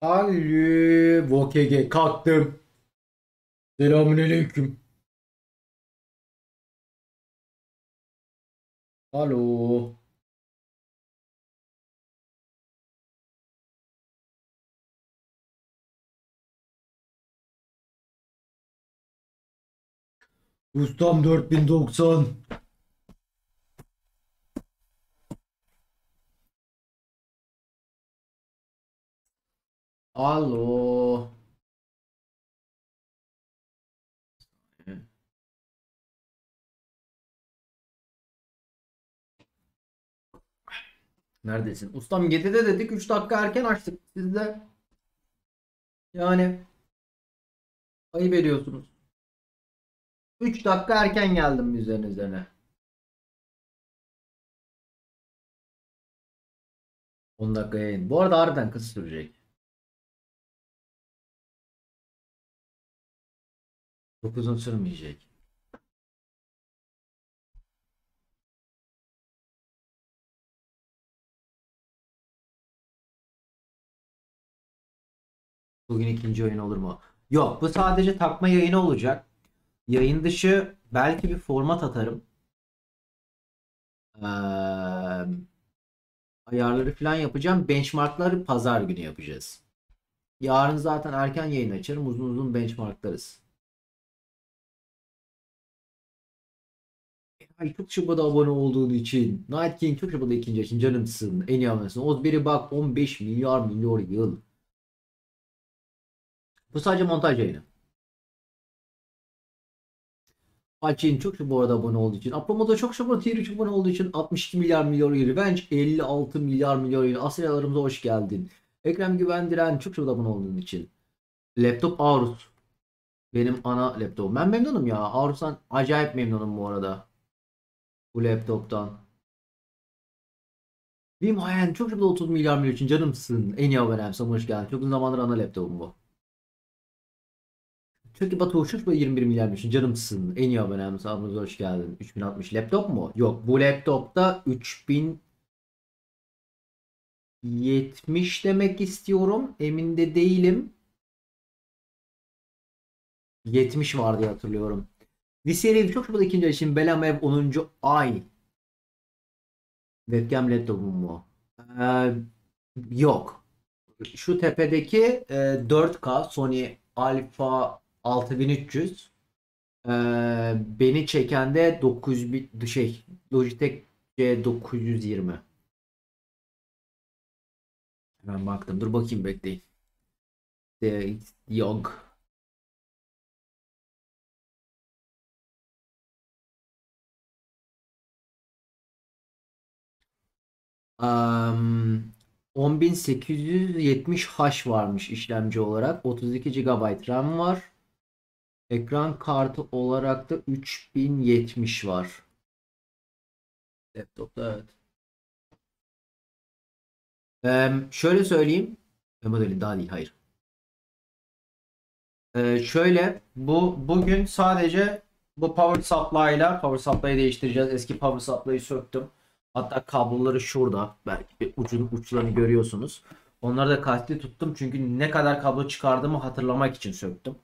Ali Vokege kalktım. Selamünaleyküm. Alo. Ustam 4090. Alo. Neredesin? Ustam 7'de dedik, 3 dakika erken açtık. Siz de yani ayıp ediyorsunuz. 3 dakika erken geldim üzerine. 10 dakika yayın. Bu arada harbiden kısa sürecek. Çok uzun sürmeyecek. Bugün ikinci oyun olur mu? Yok, bu sadece takma yayını olacak. Yayın dışı belki bir format atarım. Ayarları falan yapacağım. Benchmarkları pazar günü yapacağız. Yarın zaten erken yayın açarım. Uzun uzun benchmarklarız. Ay çok şıbada abone olduğun için. Night King çok şıbada ikinci için canımsın. En iyi abonesi. O biri bak 15 milyar yıl. Bu sadece montaj yayını. Alçin çok şu bu arada abone olduğu için. Apomoda çok şu bu tier 3 abone olduğu için 62 milyar yıl. Revenge 56 milyar yıl. Asyalarımıza hoş geldin. Ekrem Güvendiren çok şu abone olduğun için. Laptop Aorus. Benim ana laptopum. Ben memnunum ya. Aorus'tan acayip memnunum bu arada. Bu laptoptan. Benim hayalim çok şurada 30 milyar için canımsın. En iyi abonem sana hoş geldin. Çok uzun zamandır ana laptopum bu. Çünkü Batu uçuş ve 21 milyar için canımsın. En iyi abonem sana hoş geldin. 3060 laptop mu? Yok, bu laptopta 3070 demek istiyorum. Emin de değilim. 70 var diye hatırlıyorum. Liseli çok şurada ikinci ay için Belamev 10. ay. Webcam laptopum mu? Ee, yok. Şu tepedeki 4K Sony Alpha 6300, beni çeken de 900 Logitech C920. Hemen baktım. Dur bakayım, bekleyin. Yok. Um, 10870H varmış işlemci olarak. 32 GB RAM var. Ekran kartı olarak da 3070 var. Laptopta, evet. Şöyle söyleyeyim. Modelin daha değil, hayır. Şöyle bugün sadece bu power supply'ı değiştireceğiz. Eski power supply'ı söktüm. Hatta kabloları şurada. Belki bir uçlarını görüyorsunuz. Onları da kasti tuttum çünkü ne kadar kablo çıkardığımı hatırlamak için söktüm.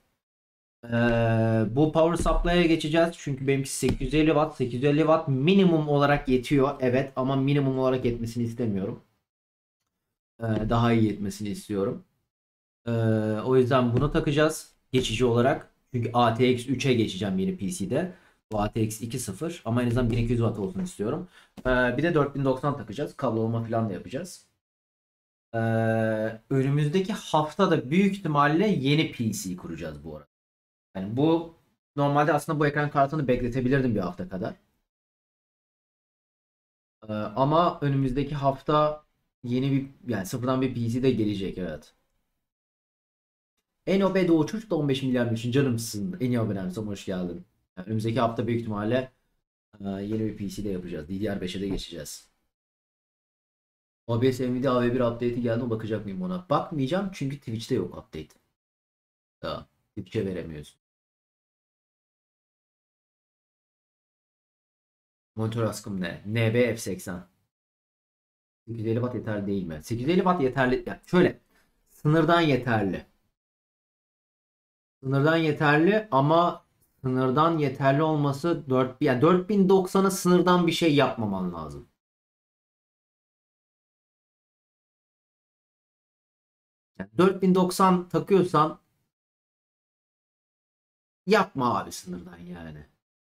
Bu power supply'e geçeceğiz çünkü benimki 850 watt. 850 watt minimum olarak yetiyor. Evet, ama minimum olarak yetmesini istemiyorum. Daha iyi yetmesini istiyorum. Ee, o yüzden bunu takacağız geçici olarak. Çünkü ATX 3'e geçeceğim yeni PC'de. Bu ATX 2.0 ama en azından 1200 watt olsun istiyorum. Bir de 4090 takacağız. Kablolama falan da yapacağız. Önümüzdeki hafta da büyük ihtimalle yeni PC kuracağız bu arada. Yani bu normalde aslında bu ekran kartını bekletebilirdim bir hafta kadar. Ama önümüzdeki hafta yeni bir, yani sıfırdan bir PC de gelecek, evet. Enobe Doğu Çocuk da 15 milyar için canımsın. En iyi abonem sana hoş geldin. Yani önümüzdeki hafta büyük ihtimalle yeni bir PC de yapacağız. DDR5'e de geçeceğiz. OBS Nvidia AV1 update'i geldi mi, bakacak mıyım ona? Bakmayacağım çünkü Twitch'te yok update. Daha Twitch'e veremiyorsun. Monitör askım ne? NB F80. 850 watt yeterli değil mi? 850 watt yeterli. Yani şöyle. Sınırdan yeterli. Sınırdan yeterli ama sınırdan yeterli olması 4 yani 4090'a sınırdan bir şey yapmaman lazım. Yani 4090 takıyorsan yapma abi sınırdan yani.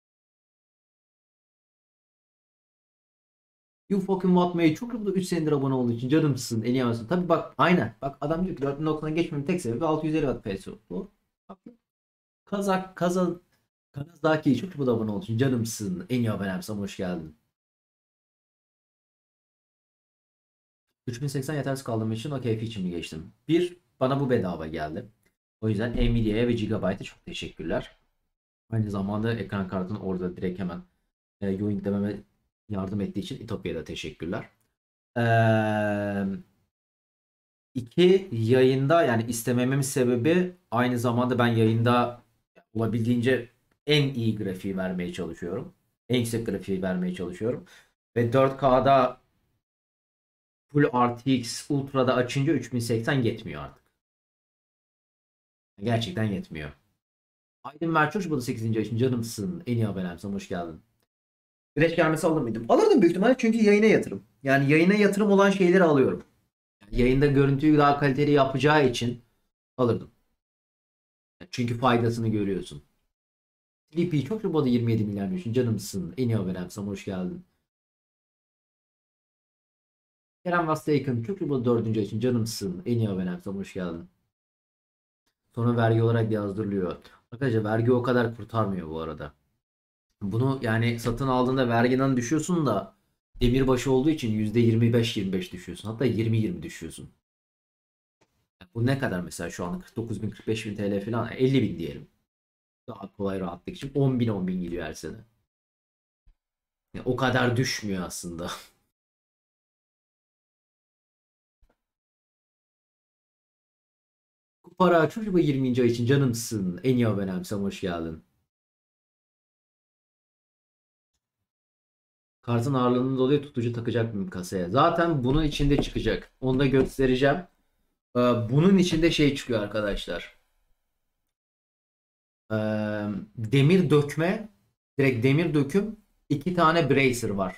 You fucking what mate. Çok mutlu 3 senedir abone olduğu için canımsın. En iyi anasın. Tabi bak aynen. Bak adam diyor ki 4090'a geçmemin tek sebebi 650 Watt PS. Bu. Kazak kazan. Kanazdaki çok mutlu abone olduğu için canımsın. En iyi abonemsem hoş geldin. 3080 yetersiz kaldığım için o keyfi için mi geçtim? Bir, bana bu bedava geldi. O yüzden Nvidia'ya ve Gigabyte'e çok teşekkürler. Aynı zamanda ekran kartını orada direkt hemen jointlememe yardım ettiği için İtopya'da teşekkürler. İki, yayında yani istemememin sebebi aynı zamanda ben yayında olabildiğince en iyi grafiği vermeye çalışıyorum. En yüksek grafiği vermeye çalışıyorum. Ve 4K'da Full RTX Ultra'da açınca 3080 yetmiyor artık. Gerçekten yetmiyor. Aydın Merçoş bu da 8. yaşın canımsın. En iyi abonemsin. Hoş geldin. Güneş gelmesi alır mıydım? Alırdım büyük ihtimalle çünkü yayına yatırım. Yani yayına yatırım olan şeyleri alıyorum. Yani yayında görüntüyü daha kaliteli yapacağı için alırdım. Çünkü faydasını görüyorsun. Sleepy çok robada 27 milyar düşün. Canımsın. En iyi abonemsin. Hoş geldin. Kerem Vastaykın çok robada 4. yaşın. Canımsın. En iyi abonemsin. Hoş geldin. Sonra vergi olarak yazdırılıyor. Arkadaşlar vergi o kadar kurtarmıyor bu arada. Bunu yani satın aldığında vergiden düşüyorsun da demirbaşı olduğu için %25-25 düşüyorsun. Hatta 20-20 düşüyorsun. Bu ne kadar mesela şu anda 49 bin 45 bin TL falan 50 bin diyelim. Daha kolay rahatlık için 10 bin 10 bin gidiyor her sene. Yani o kadar düşmüyor aslında. Kupara çocuk 20. ay için canımsın. En iyi abonemsem hoş geldin. Kartın ağırlığının dolayı tutucu takacak mıyım kasaya? Zaten bunun içinde çıkacak. Onu da göstereceğim. Bunun içinde şey çıkıyor arkadaşlar. Demir dökme, direkt demir döküm, iki tane bracer var.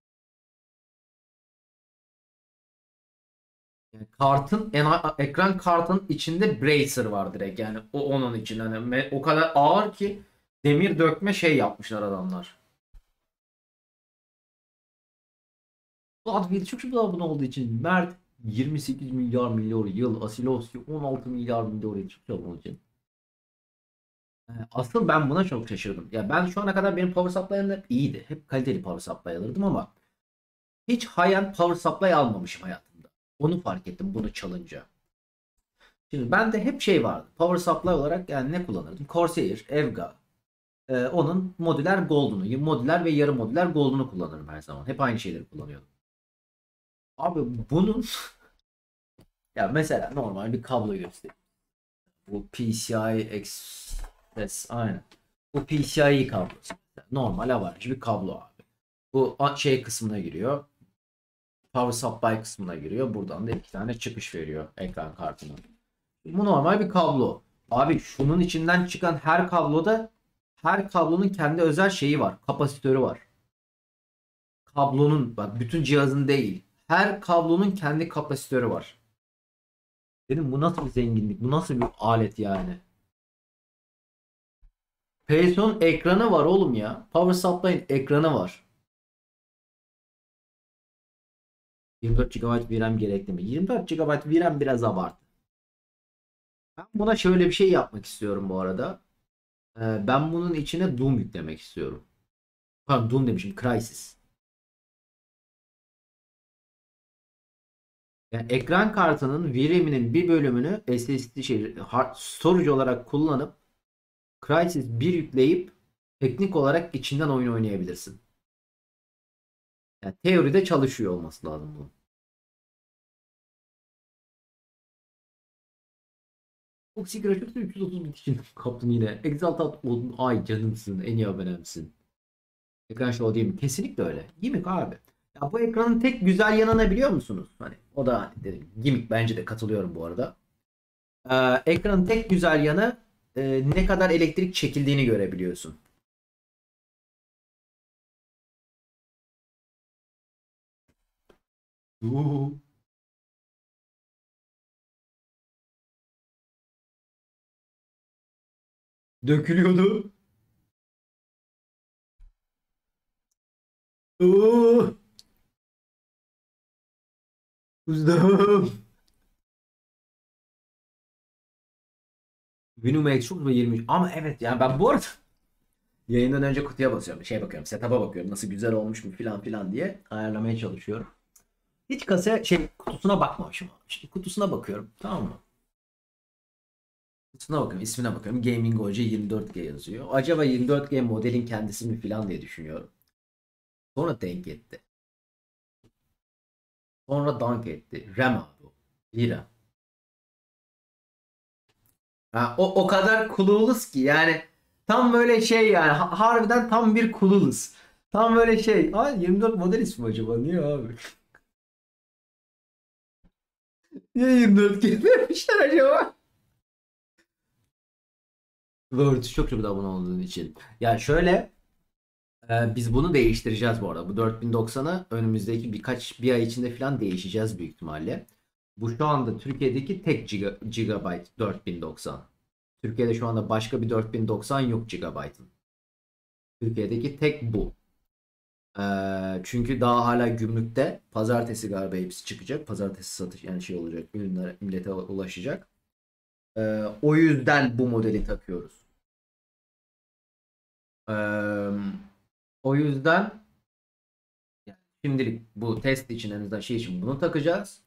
Yani ekran kartın içinde bracer var direkt. Yani o onun için hani o kadar ağır ki demir dökme şey yapmışlar adamlar. Bu Advil çok çok abone olduğu için Mert 28 milyar yıl, Asilosya 16 milyar yıl çok çok olduğu için. Asıl ben buna çok şaşırdım. Ya ben şu ana kadar benim power supply'ım hep iyiydi. Hep kaliteli power supply alırdım ama hiç high-end power supply almamışım hayatımda. Onu fark ettim bunu çalınca. Şimdi bende hep şey vardı. Power supply olarak yani ne kullanırdım? Corsair, Evga. Onun modüler gold'unu, modüler ve yarı modüler gold'unu kullanırım her zaman. Hep aynı şeyleri kullanıyordum. Abi bunun ya mesela normal bir kablo göstereyim. Bu PCI Express aynen. Bu PCIe kablosu. Normal avaraj bir kablo abi. Bu şey kısmına giriyor. Power supply kısmına giriyor. Buradan da iki tane çıkış veriyor ekran kartına. Bu normal bir kablo. Abi şunun içinden çıkan her kablonun kendi özel şeyi var. Kapasitörü var. Kablonun bak bütün cihazın değil. Her kablonun kendi kapasitörü var. Dedim bu nasıl bir zenginlik? Bu nasıl bir alet yani? PSO'nun ekranı var oğlum ya. Power supply'in ekranı var. 24 GB VRAM gerekli mi? 24 GB VRAM biraz abartı. Ben buna şöyle bir şey yapmak istiyorum bu arada. Ben bunun içine Doom yüklemek istiyorum. Pardon Doom demişim. Crysis. Yani ekran kartının VRAM'inin bir bölümünü SSD storage olarak kullanıp Crysis bir yükleyip teknik olarak içinden oyun oynayabilirsin. Yani teoride çalışıyor olması lazım bu. Toxic Raptors'da 330 bit için kaptım yine. Exalted oldun. Ay canımsın. En iyi abonemsin. Ekran show değil mi? Kesinlikle öyle. Gimmick abi. Ya bu ekranın tek güzel yanı ne biliyor musunuz? Hani o da hani dedim gimmick bence de katılıyorum bu arada. Ekranın tek güzel yanı ne kadar elektrik çekildiğini görebiliyorsun. Uhu. Dökülüyordu. Uuu. Uzdum. Winamax çok ve 23. Ama evet yani ben bu arada yayından önce kutuya basıyorum. Şey bakıyorum, setup'a bakıyorum. Nasıl güzel olmuş mu filan filan diye ayarlamaya çalışıyorum. Hiç kutusuna bakmamışım. Şimdi kutusuna bakıyorum. Tamam mı? Kutusuna bakıyorum, ismine bakıyorum. Gaming OC 24G yazıyor. Acaba 24G modelin kendisi mi filan diye düşünüyorum. Sonra denk etti. Sonra dank etti. RAM abi o. Lira. Ha, o kadar clueless ki yani tam böyle şey yani harbiden tam bir clueless. Tam böyle şey. Aa 24 model ismi acaba? Niye abi? Niye 24 vermişler acaba? Word çok çok da abone olduğun için. Ya şöyle biz bunu değiştireceğiz bu arada. Bu 4090'ı önümüzdeki bir ay içinde falan değişeceğiz büyük ihtimalle. Bu şu anda Türkiye'deki tek gigabyte 4090. Türkiye'de şu anda başka bir 4090 yok gigabyte'ın. Türkiye'deki tek bu. Çünkü daha hala gümrükte. Pazartesi galiba hepsi çıkacak. Pazartesi satış yani şey olacak. Ürünler millete ulaşacak. O yüzden bu modeli takıyoruz. Ee, O yüzden yani şimdilik bu test için en azından şey için bunu takacağız.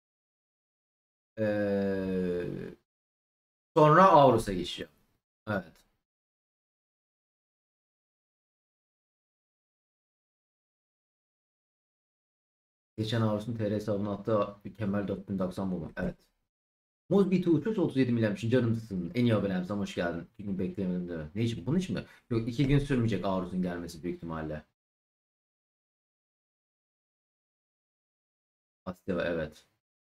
Ee, Sonra Aurus'a geçeceğim. Evet. Geçen Aurus'un TR hesabına attığı mükemmel 4090 bulmak. Evet. Mozbit Uçuş 37 milyarmış. Canımsın. En iyi abonem. Sana hoş geldin. Bir gün beklemedim de. Ne için? Bunun için mi? Yok 2 gün sürmeyecek Aurus'un gelmesi büyük ihtimalle. Asteva evet.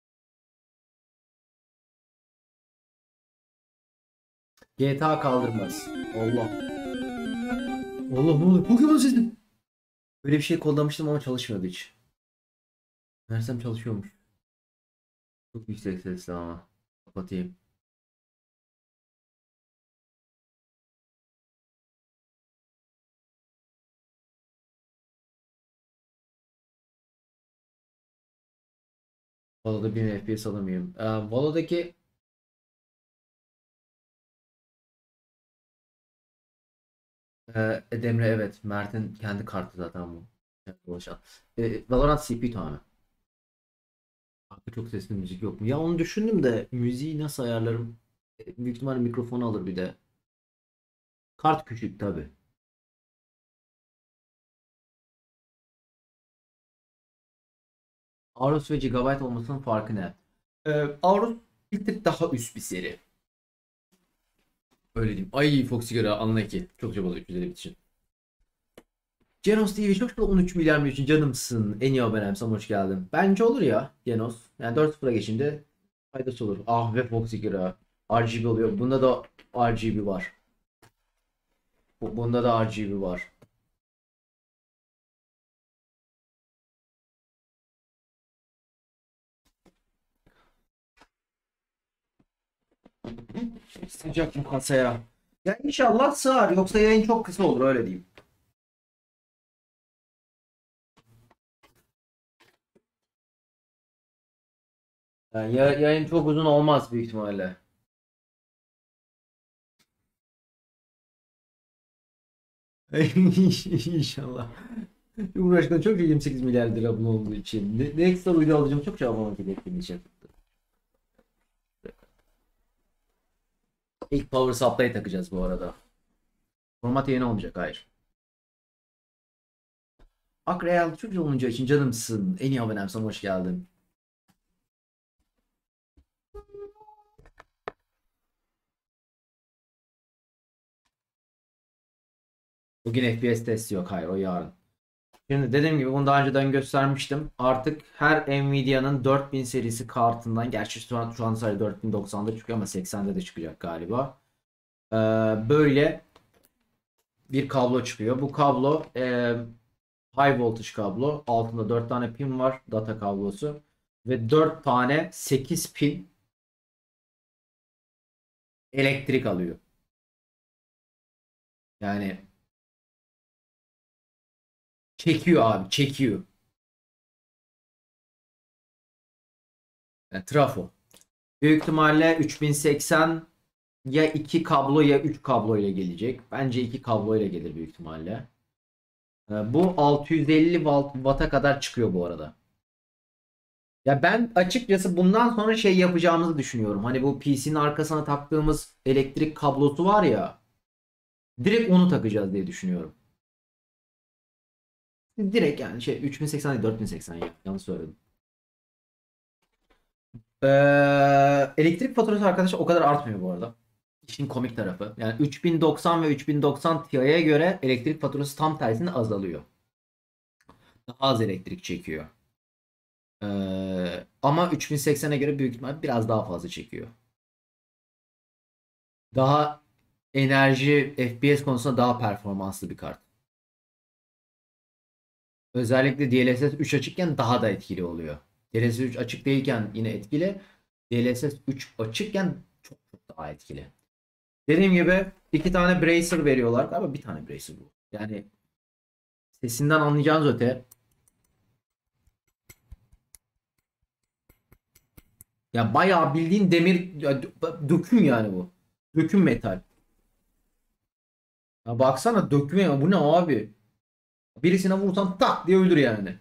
GTA kaldırmaz. Allah. Allah ne oluyor? Pokemon sesi. Böyle bir şey kodlamıştım ama çalışmıyordu hiç. Meğersem çalışıyormuş. Çok yüksek sesli ama. Kapatayım. Valo'da 1000 FPS alamıyorum. Valo'daki Demre evet. Mert'in kendi kartı zaten bu. Evet, ulaşan. Valorant CP tamamen. Hakkı çok sesli müzik yok mu? Ya onu düşündüm de müziği nasıl ayarlarım? Büyük ihtimalle mikrofonu alır bir de. Kart küçük tabi. Aorus ve Gigabyte olmasının farkı ne? Aorus bir tık daha üst bir seri. Öyle diyeyim. Ay Foxy göre anla ki. Çok çabaladı 350 bit için. Genos TV çok da 13 milyar mı için canımsın. En iyi abonem sana hoş geldin. Bence olur ya Genos. Yani 4-0'a geçince faydası olur. Ah ve Foxy göre. RGB oluyor. Bunda da RGB var. Bunda da RGB var. Sıcak bu kasaya. Ya inşallah sığar. Yoksa yayın çok kısa olur öyle diyeyim. Yani yayın çok uzun olmaz büyük ihtimalle. İnşallah. Cumhurbaşkanı çok 28 milyar lira abone olduğu için. Ne ekstra video alacağım çok çabalamak gerektiğini için. İlk power supply takacağız bu arada. Format yeni olmayacak hayır. Akreal çok olunca için canımsın. En iyi abonem sana hoş geldin. Bugün FPS testi yok hayır o yarın. Şimdi dediğim gibi bunu daha önceden göstermiştim. Artık her Nvidia'nın 4000 serisi kartından, gerçi şu an sadece 4090'da çıkıyor ama 80'de de çıkacak galiba. Böyle bir kablo çıkıyor. Bu kablo high voltage kablo. Altında 4 tane pin var. Data kablosu. Ve 4 tane 8 pin elektrik alıyor. Yani çekiyor abi, çekiyor. Yani trafo. Büyük ihtimalle 3080 ya 2 kablo ya 3 kablo ile gelecek. Bence 2 kablo ile gelir büyük ihtimalle. Bu 650 watt'a kadar çıkıyor bu arada. Ya ben açıkçası bundan sonra şey yapacağımızı düşünüyorum. Hani bu PC'nin arkasına taktığımız elektrik kablosu var ya. Direkt onu takacağız diye düşünüyorum. Direkt yani 3080 değil 4080 ya. Yanlış söyledim. Elektrik faturası arkadaşlar o kadar artmıyor bu arada. İşin komik tarafı. Yani 3090 ve 3090 Ti'ye göre elektrik faturası tam tersine azalıyor. Daha az elektrik çekiyor. Ama 3080'e göre büyük ihtimal biraz daha fazla çekiyor. Daha enerji FPS konusunda daha performanslı bir kart. Özellikle DLSS 3 açıkken daha da etkili oluyor. DLSS 3 açık değilken yine etkili. DLSS 3 açıkken çok çok daha etkili. Dediğim gibi iki tane bracer veriyorlar. Ama bir tane bracer bu. Yani sesinden anlayacağınız öte. Ya bayağı bildiğin demir ya, döküm yani bu. Döküm metal. Ya baksana döküm ya bu ne abi? Birisine vursan tak diye öldür yani.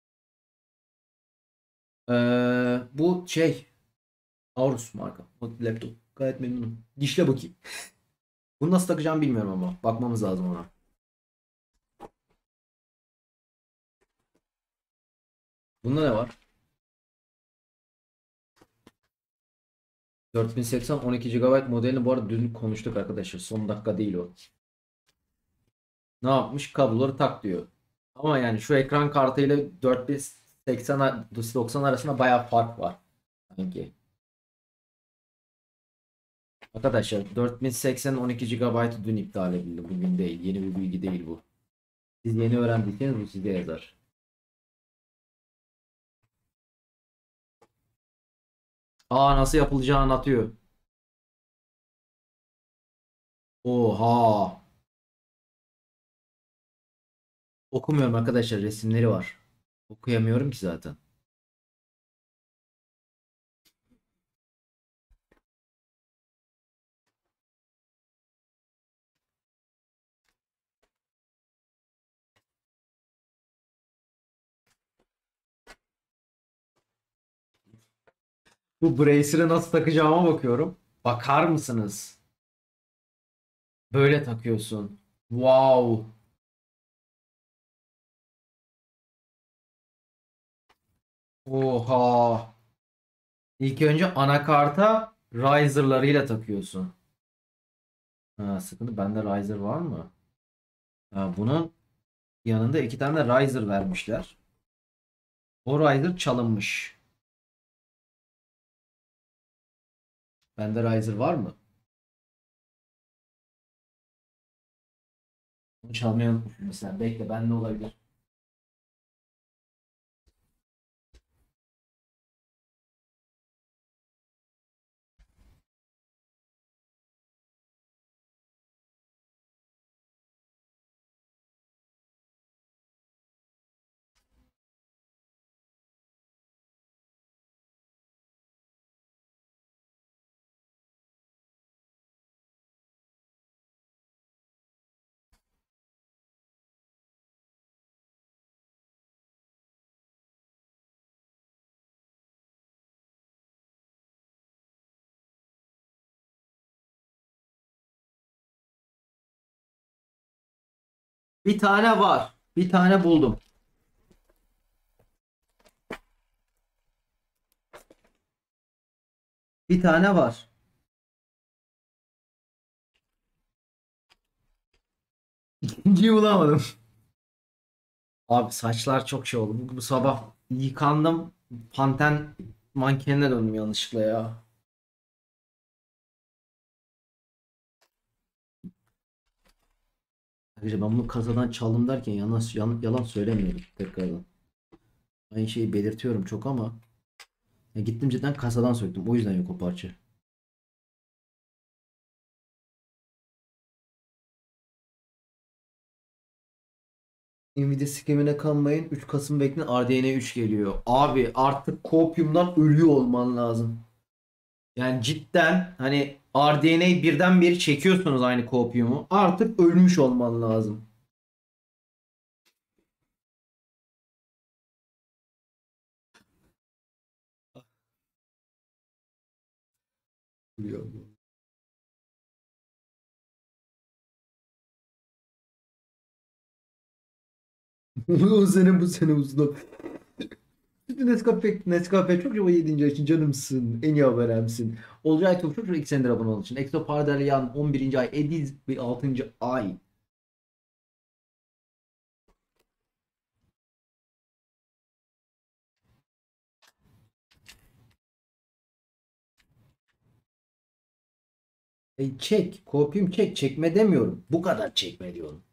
Bu şey Aorus marka. O laptop. Gayet memnunum. Dişle bakayım. Bunu nasıl takacağım bilmiyorum ama. Bakmamız lazım ona. Bunda ne var? 4080 12 GB modelini bu arada dün konuştuk arkadaşlar. Son dakika değil o. Ne yapmış? Kabloları tak diyor. Ama yani şu ekran kartıyla 4080 90 arasında bayağı fark var. Sanki. Arkadaşlar 4080 12 GB dün iptal edildi. Bugün değil. Yeni bir bilgi değil bu. Siz yeni öğrendiyseniz bu size yazar. Aa nasıl yapılacağını anlatıyor. Oha. Okumuyorum arkadaşlar. Resimleri var. Okuyamıyorum ki zaten. Bu bracer'ı nasıl takacağıma bakıyorum. Bakar mısınız? Böyle takıyorsun. Wow. Oha. İlk önce anakarta riser'larıyla takıyorsun. Ha, sıkıntı. Bende riser var mı? Ha, bunun yanında iki tane de riser vermişler. O riser çalınmış. Bende riser var mı? Bunu çalmayı unutmuşum mesela. Bekle bende olabilir. Bir tane var. Bir tane buldum. Bir tane var. İkinciyi bulamadım. Abi saçlar çok şey oldu. Bu sabah yıkandım. Panten mankenine döndüm yanlışlıkla ya. Arkadaşlar ben bunu kasadan çaldım derken yalan söylemiyorum tekrardan. Aynı şeyi belirtiyorum çok ama ya gittim cidden kasadan söktüm. O yüzden yok o parça. Nvidia scam'ine kanmayın. 3 Kasım bekleyin. RDNA 3 geliyor. Abi artık Copium'dan ölüyor olman lazım. Yani cidden hani RDNA'yı birden beri çekiyorsunuz aynı Copium'u. Artık ölmüş olman lazım. Biliyorum. O sene bu sene uzun. Nescafe çok çok 7. ay için canımsın. En iyi haberemsin. Olcay çok çok 2 senedir abone olduğu için. Exo Pardalyan 11. ay. Ediz 6. ay. Çek. Kopyum çek. Çekme demiyorum. Bu kadar çekme diyorum.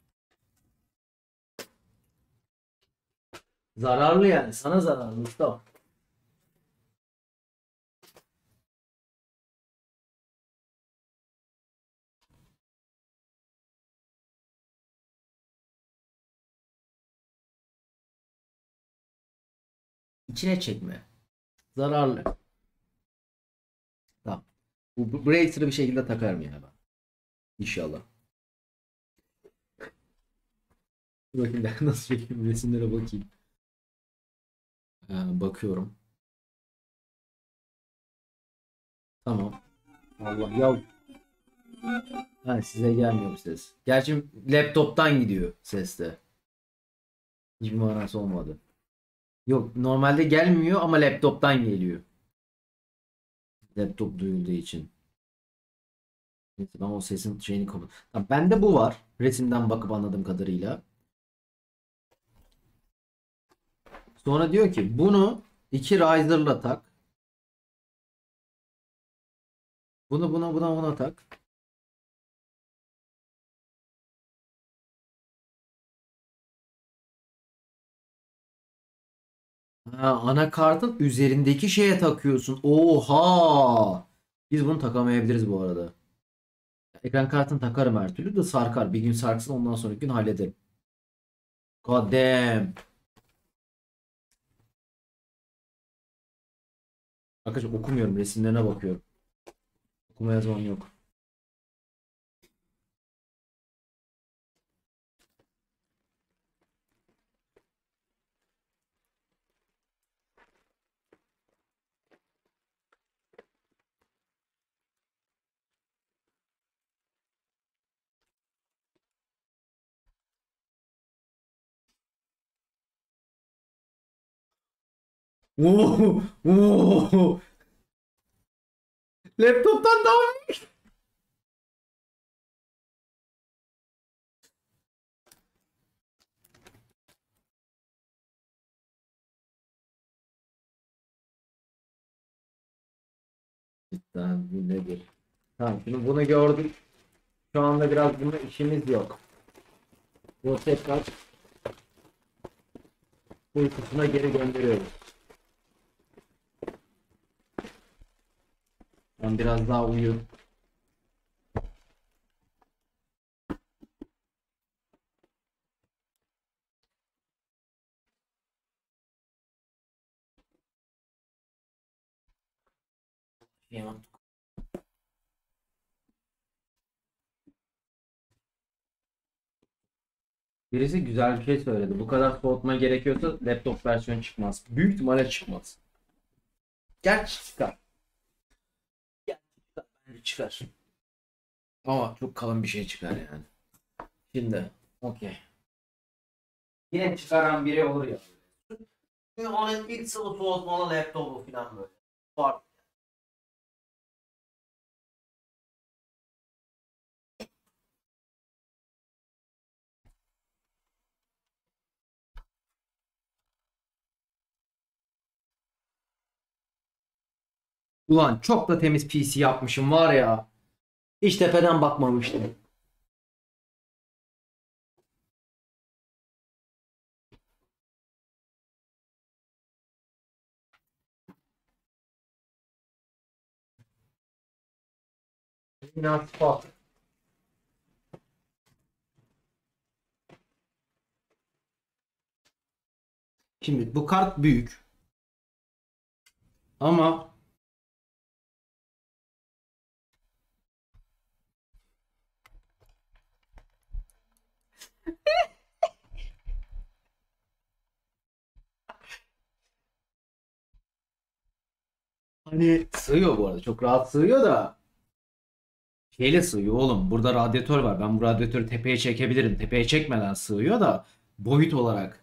Zararlı yani. Sana zararlı Mustafa. İçine çekme. Zararlı. Tamam. Bu Bracer'ı bir şekilde takarım yani ben. İnşallah. Dur bakayım nasıl çekeyim resimlere bakayım. Bakıyorum. Tamam. Allah ya. Ha, size gelmiyor bu ses. Gerçi laptoptan gidiyor ses de. Hiçbir manası olmadı. Yok normalde gelmiyor ama laptoptan geliyor. Laptop duyulduğu için. Neyse ben o sesin şeyini kapat. Tamam, bende bu var. Resimden bakıp anladığım kadarıyla. Sonra diyor ki bunu iki riser'la tak. Bunu buna tak. Ha, anakartın üzerindeki şeye takıyorsun. Oha! Biz bunu takamayabiliriz bu arada. Ekran kartını takarım her türlü de sarkar. Bir gün sarksın ondan sonraki gün hallederim. God damn. Arkadaşlar okumuyorum. Resimlerine bakıyorum. Okuma yazmam yok. Oo, oo. Laptoptan daha cidden bu nedir? Tamam şimdi bunu gördük. Şu anda biraz bununla işimiz yok. Bu tekrar uykusuna geri gönderiyoruz. Ben biraz daha uyuyayım. Birisi güzel bir şey söyledi. Bu kadar soğutma gerekiyorsa laptop versiyonu çıkmaz. Büyük ihtimalle çıkmaz. Gerçi çıkar. Gerçi çıkar. Bence çıkar. Ama çok kalın bir şey çıkar yani. Şimdi. Okey. Yine çıkaran biri olur ya. Onun ilk sınıf soğutmalı laptopu falan böyle. Var. Ulan çok da temiz PC yapmışım var ya. Hiç tepeden bakmamıştım. Münasebet. Şimdi bu kart büyük ama hani sığıyor bu arada. Çok rahat sığıyor da şeyle sığıyor oğlum. Burada radyatör var. Ben bu radyatörü tepeye çekebilirim. Tepeye çekmeden sığıyor da boyut olarak.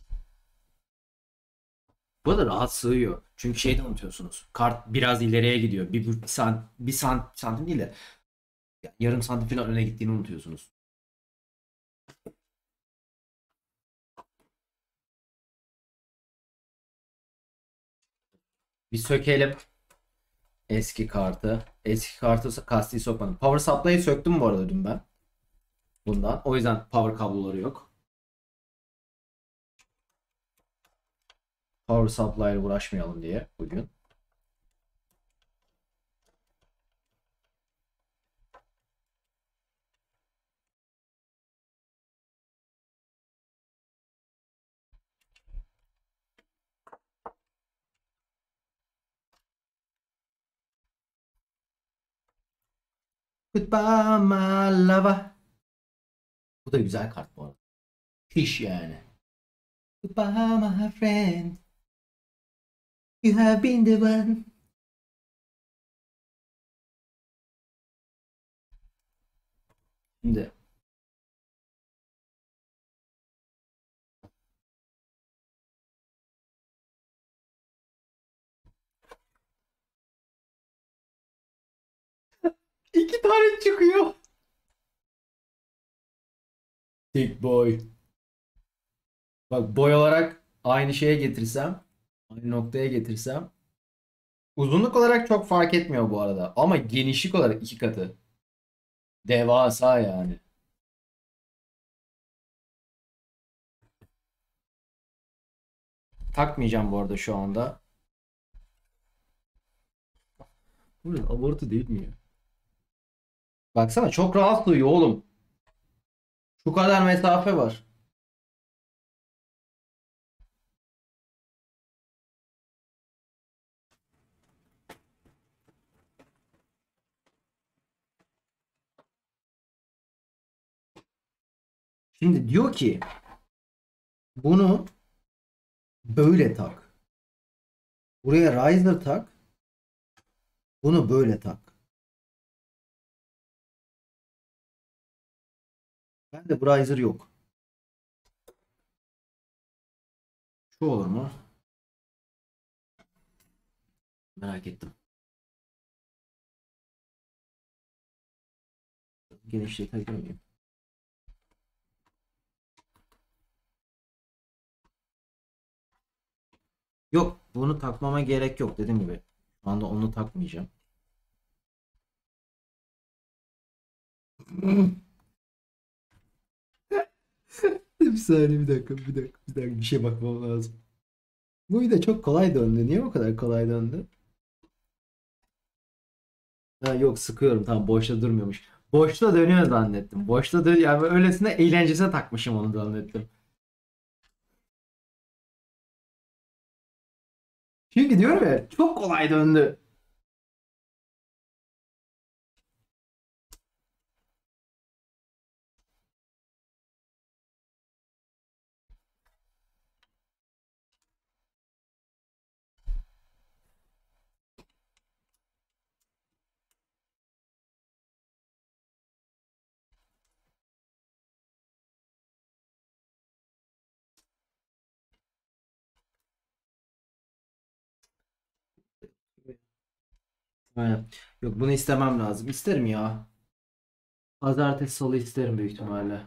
Bu arada rahat sığıyor. Çünkü şeyden unutuyorsunuz. Kart biraz ileriye gidiyor. Bir santim değil de yarım santim falan öne gittiğini unutuyorsunuz. Bir sökelim eski kartı. Eski kartı kastiği sokmadım. Power supply'ı söktüm bu arada dün ben. Bundan. O yüzden power kabloları yok. Power supply ile uğraşmayalım diye bugün. Goodbye my lover. Bu da güzel kart bu arada. Fiş yani. Goodbye my friend. You have been the one. Şimdi iki tane çıkıyor. Big boy. Bak boy olarak aynı şeye getirsem, aynı noktaya getirsem uzunluk olarak çok fark etmiyor bu arada. Ama genişlik olarak iki katı. Devasa yani. Takmayacağım bu arada şu anda. Bu ne, abartı değil mi ya? Baksana çok rahat sığıyor oğlum. Şu kadar mesafe var. Şimdi diyor ki bunu böyle tak. Buraya riser tak. Bunu böyle tak. Bende bu riser yok. Şu olur mu? Merak ettim. Genişliği takabilir miyim? Yok, bunu takmama gerek yok dediğim gibi. Şu anda onu takmayacağım. Bir saniye bir dakika bir şey bakmam lazım. Bu bir de çok kolay döndü. Niye bu kadar kolay döndü? Ha, yok sıkıyorum tamam boşta durmuyormuş. Boşta dönüyor zannettim. Boşta dönüyor yani öylesine eğlencesine takmışım onu zannettim. Çünkü diyorum ya çok kolay döndü. Aynen. Yok bunu istemem lazım. İsterim ya. Pazartesi salı isterim büyük ihtimalle.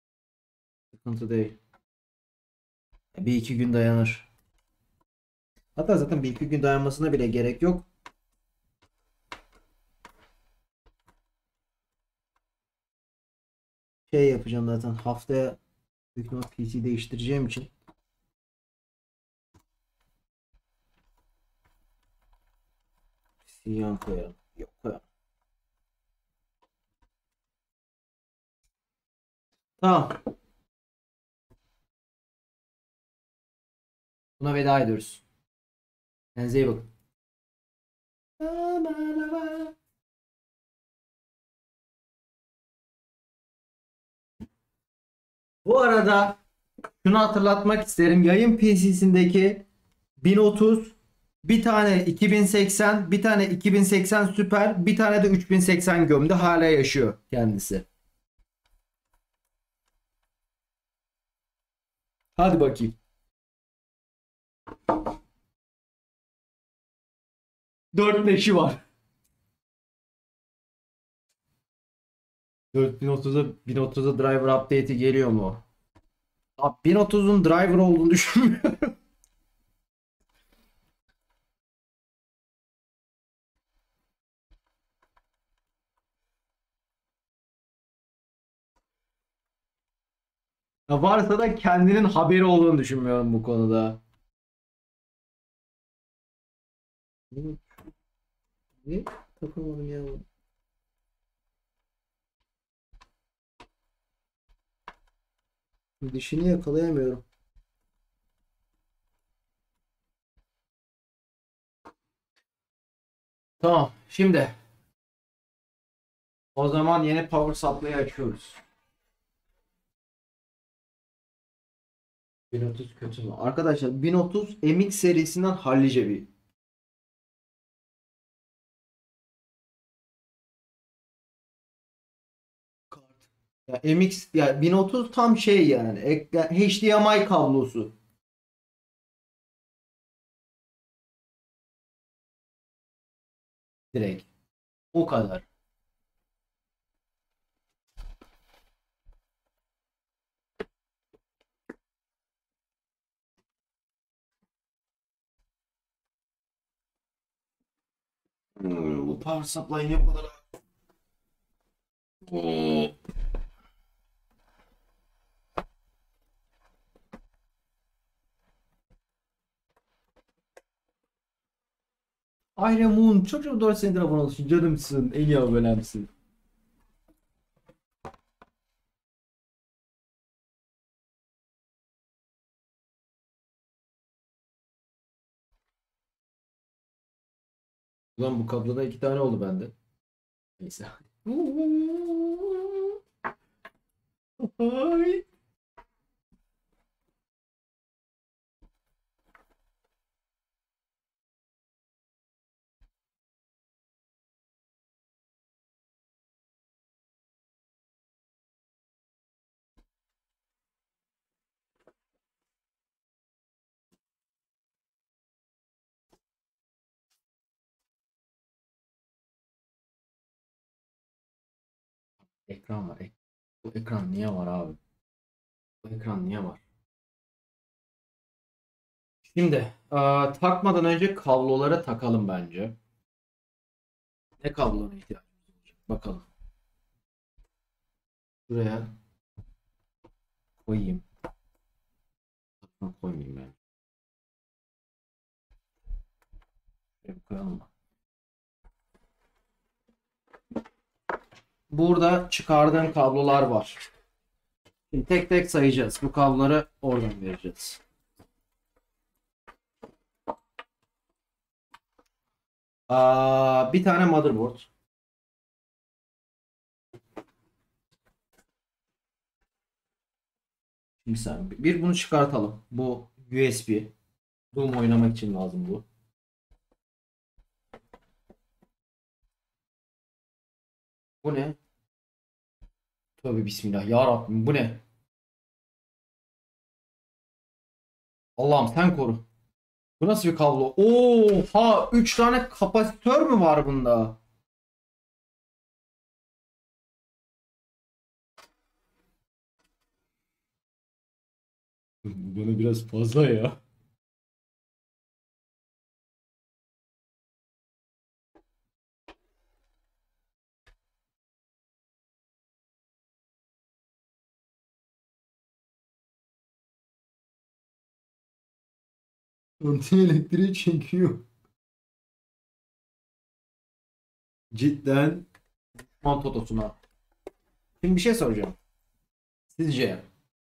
Sıkıntı değil. Bir iki gün dayanır. Hatta zaten bir iki gün dayanmasına bile gerek yok. Şey yapacağım zaten haftaya büyük ihtimal PC değiştireceğim için. Siyan koyalım. Yok koyalım. Tamam. Buna veda ediyoruz. Kendinize iyi bakın. Bu arada şunu hatırlatmak isterim. Yayın PC'sindeki 1030, bir tane 2080, bir tane 2080 Super, bir tane de 3080 gömdü. Hala yaşıyor kendisi. Hadi bakayım. 4 leşi var. 4030'a 1030'a driver update'i geliyor mu? Abi 1030'un driver olduğunu düşünmüyorum. Ya varsa da kendinin haberi olduğunu düşünmüyorum bu konuda. Ne? Takamadım ya. Dişini yakalayamıyorum. Tamam. Şimdi o zaman yeni power supply'ı açıyoruz. 1030 kötü mü? Arkadaşlar 1030 MX serisinden hallice bir kart. Ya MX ya 1030 tam şey yani HDMI kablosu direkt. O kadar. Bu power supply ne bu kadar? Hmm. Aynen Moon. Çok çok 4 senedir abone olsun. Canımsın. En iyi abonemsin. Ulan bu kabloda 2 tane oldu bende. Neyse. Ay. Ekran var. Bu ekran niye var abi? Bu ekran niye var? Şimdi takmadan önce kabloları takalım bence. Ne kablolara ihtiyacımız olacak? Bakalım. Buraya koyayım. Koymayayım ben. Şuraya koyalım mı? Burada çıkardığım kablolar var. Şimdi tek tek sayacağız. Bu kabloları oradan vereceğiz. Bir tane motherboard. Şimdi sen bir bunu çıkartalım. Bu USB. Doom oynamak için lazım bu. Bu ne? Tövbe bismillah ya Rabbim bu ne? Allah'ım sen koru. Bu nasıl bir kablo? Oha 3 tane kapasitör mü var bunda? Bu bana biraz fazla ya. Anti elektriği çekiyor. Cidden mantotosuna. Şimdi bir şey soracağım. Sizce?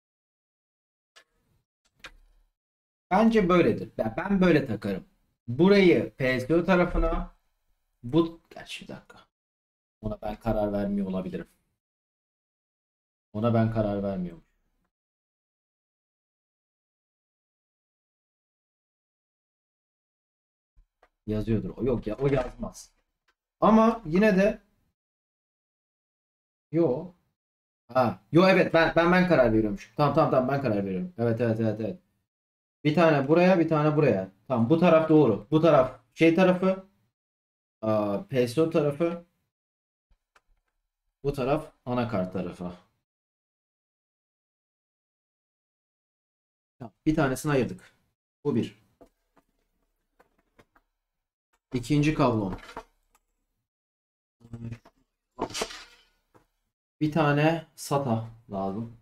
Bence böyledir. Ben böyle takarım. Burayı PSO tarafına gerçi bir dakika. Ona ben karar vermiyor olabilirim. Ona ben karar vermiyorum. Yazıyordur. O yok ya. O yazmaz. Ama yine de yo. Ha. Yo evet ben karar veriyormuş. Tamam ben karar veriyorum. Evet. Bir tane buraya bir tane buraya. Tamam bu taraf doğru. Bu taraf şey tarafı. PSO tarafı. Bu taraf anakart tarafı. Tamam, bir tanesini ayırdık. Bu bir. İkinci kablom. Bir tane SATA lazım.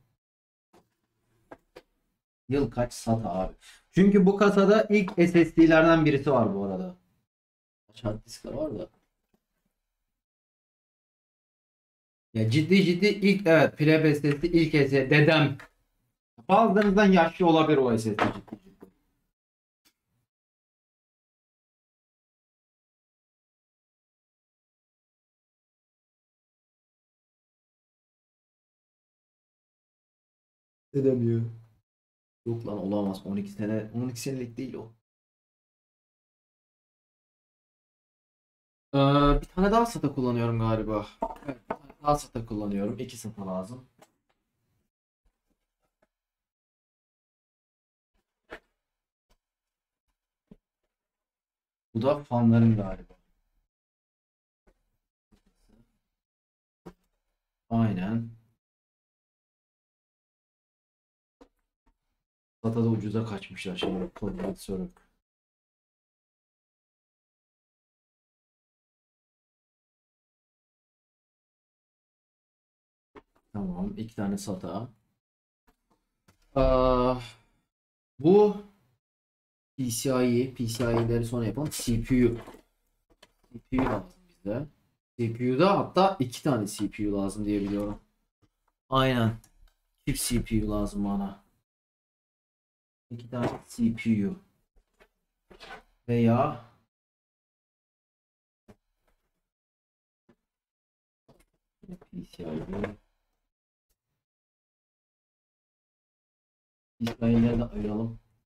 Yıl kaç SATA abi. Çünkü bu kasada ilk SSD'lerden birisi var bu arada. Kaç hard diskler var da. Ya ciddi ilk evet Pleb SSD ilk SSD dedem. Bazılarınızdan yaşlı olabilir o SSD ciddi. Dedem ya. Yok lan olamaz 12 sene 12 senelik değil o. Ee, bir tane daha SATA kullanıyorum galiba. Evet, bir tane daha SATA kullanıyorum. İki SATA lazım. Bu da fanların galiba. Aynen. SATA'da ucuza kaçmışlar şimdi. Kondansatör. Tamam. İki tane SATA. Aa, bu PCIe'leri sonra yapalım. CPU. CPU lazım bize. CPU'da hatta iki tane CPU lazım diye biliyorum. Aynen. Çift CPU lazım bana. İki tane CPU. Veya PCIe. PCIe'leri de ayıralım.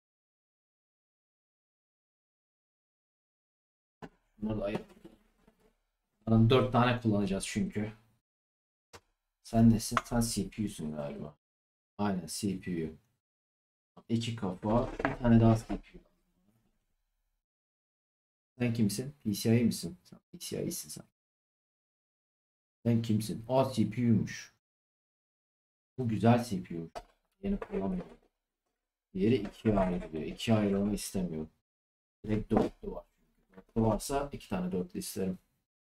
Bunları da ayıralım. Bunlardan dört tane kullanacağız çünkü. Sen nesin? Sen CPU'sun galiba. Aynen CPU. İki kafa. Bir tane daha CPU. Sen kimsin? PCIe misin? Sen PCIe'sin sen. Sen kimsin? Aa CPU'ymuş. Bu güzel CPU. Yeni kullanmıyorum. Diğeri ikiye ayrılıyor. İkiye ayrılma istemiyorum. Direkt dörtlü var. Dörtlü varsa iki tane dörtlü isterim.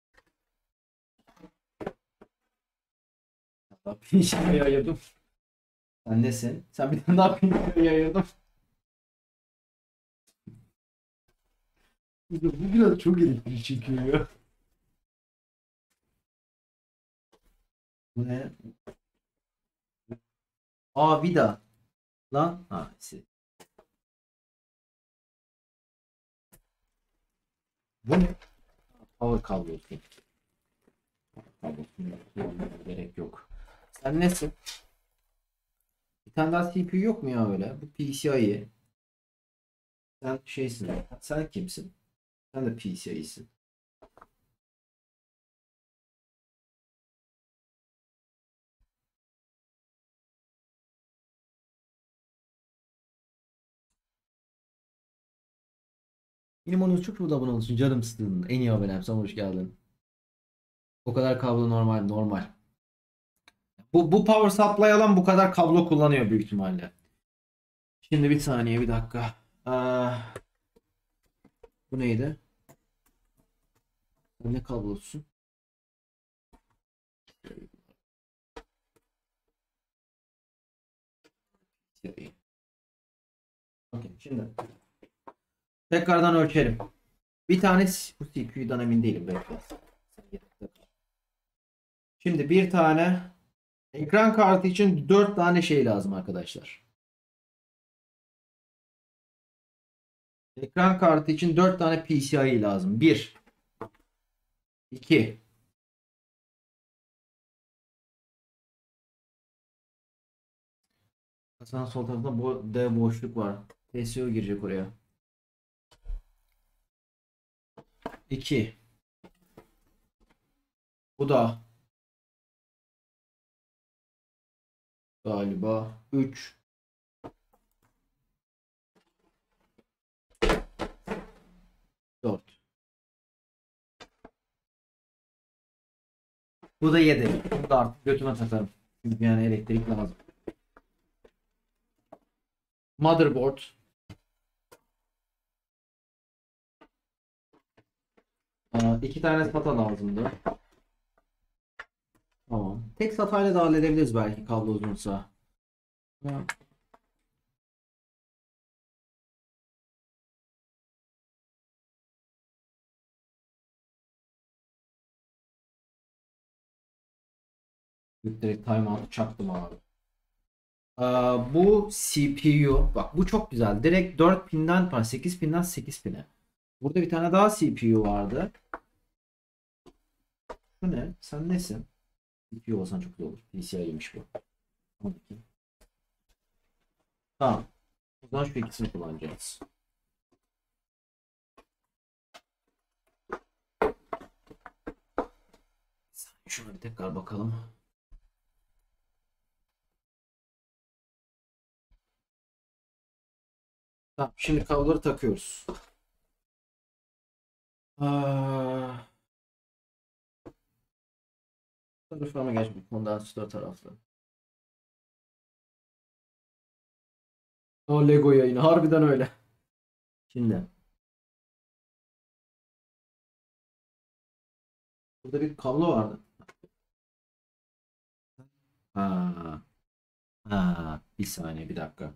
Hatta PCIe ayırdım. Sen nesin? Sen bir tane daha PCIe ayırdım. Bu biraz çok elektrik çekiyor ya. Bu ne? Aa vida. Lan. Ha, bu ne? Power kablosu. Kablosunu kullanmaya gerek yok. Sen nesin? Bir tane daha CPU yok mu ya öyle? Bu PCIe. Sen şeysin. Sen kimsin? Sen de PCIe'sin. Benim onu çok mu da abone olsun canımsın. En iyi abonem. Sen hoş geldin. O kadar kablo normal. Bu power supply alan bu kadar kablo kullanıyor büyük ihtimalle. Şimdi bir saniye bir dakika. Bu neydi? Bu ne kablosu? Okey, şimdi Tekrardan ölçelim. Bir tane bu CPU'dan emin değilim. Bekle. Şimdi bir tane ekran kartı için 4 tane şey lazım arkadaşlar. Ekran kartı için 4 tane PCIe lazım. 1 2 Kasanın sol tarafında bu D boşluk var. TCO girecek oraya. 2 Bu da galiba 3 4 Bu da 7. Bunu da artık götüme takarım. Çünkü yani elektrik lazım. Motherboard. İki tane SATA lazımdı. Tamam. Tek SATA ile de halledebiliriz belki kablo uzunsa. Ha. Direkt timeout çaktım abi. Bu CPU. Bak bu çok güzel. Direkt 4 pinden 8 pinden 8 pine. Burada bir tane daha CPU vardı. Bu ne? Sen nesin? CPU olsan çok iyi olur. PCI'ymiş bu. Tamam. O zaman şu ikisini kullanacağız. Şuna bir tekrar bakalım. Tamam. Şimdi kabloları takıyoruz. Tarafı ama geç bu kondansatör taraflı. O Lego yayını. Harbiden öyle. Şimdi. Burada bir kablo vardı. Ha. Ha. Bir saniye bir dakika.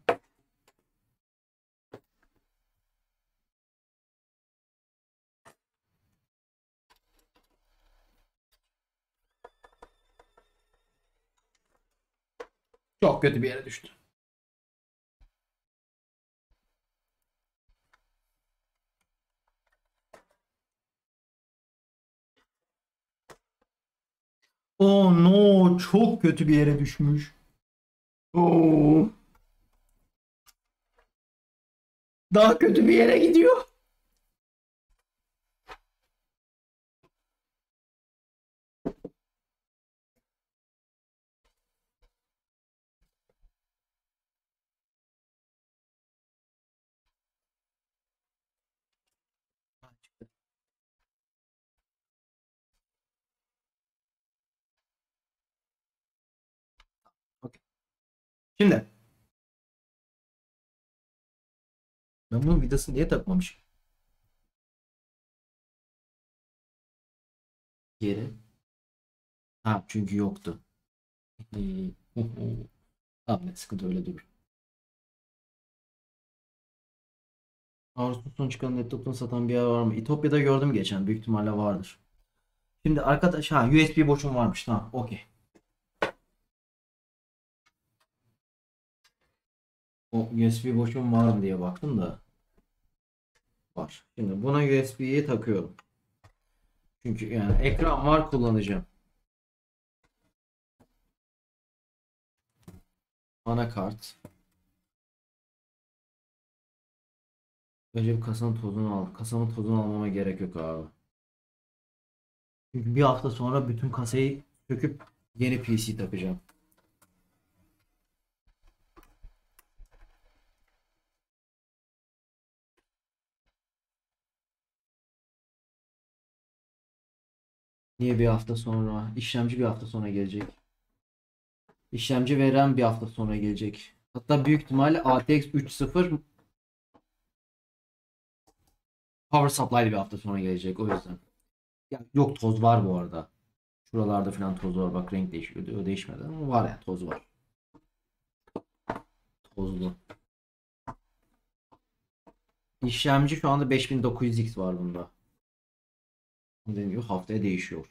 Çok kötü bir yere düştü. Oh no, çok kötü bir yere düşmüş. Oo. Daha kötü bir yere gidiyor. Okay. Şimdi ben bunun vidasını niye takmamışım? Geri. Ha çünkü yoktu. Tamam ne sıkıntı öyle durur. Avrupa'dan çıkan laptopunu satan bir yer var mı? İtopya'da gördüm geçen. Büyük ihtimalle vardır. Şimdi arkadaş ha USB boşum varmış. Tamam okey. O USB boşum var mı diye baktım da. Var. Şimdi buna USB'yi takıyorum. Çünkü yani ekran var kullanacağım. Anakart. Önce bir kasanın tozunu al. Kasanın tozunu almama gerek yok abi. Çünkü bir hafta sonra bütün kasayı söküp yeni PC takacağım. Niye bir hafta sonra? İşlemci bir hafta sonra gelecek. İşlemci ve RAM bir hafta sonra gelecek. Hatta büyük ihtimalle ATX 3.0 Power Supply bir hafta sonra gelecek o yüzden. Ya, yok toz var bu arada. Şuralarda falan toz var. Bak renk değişiyor. O değişmedi ama var ya toz var. Tozlu. işlemci şu anda 5900X var bunda. Dediğim gibi haftaya değişiyor.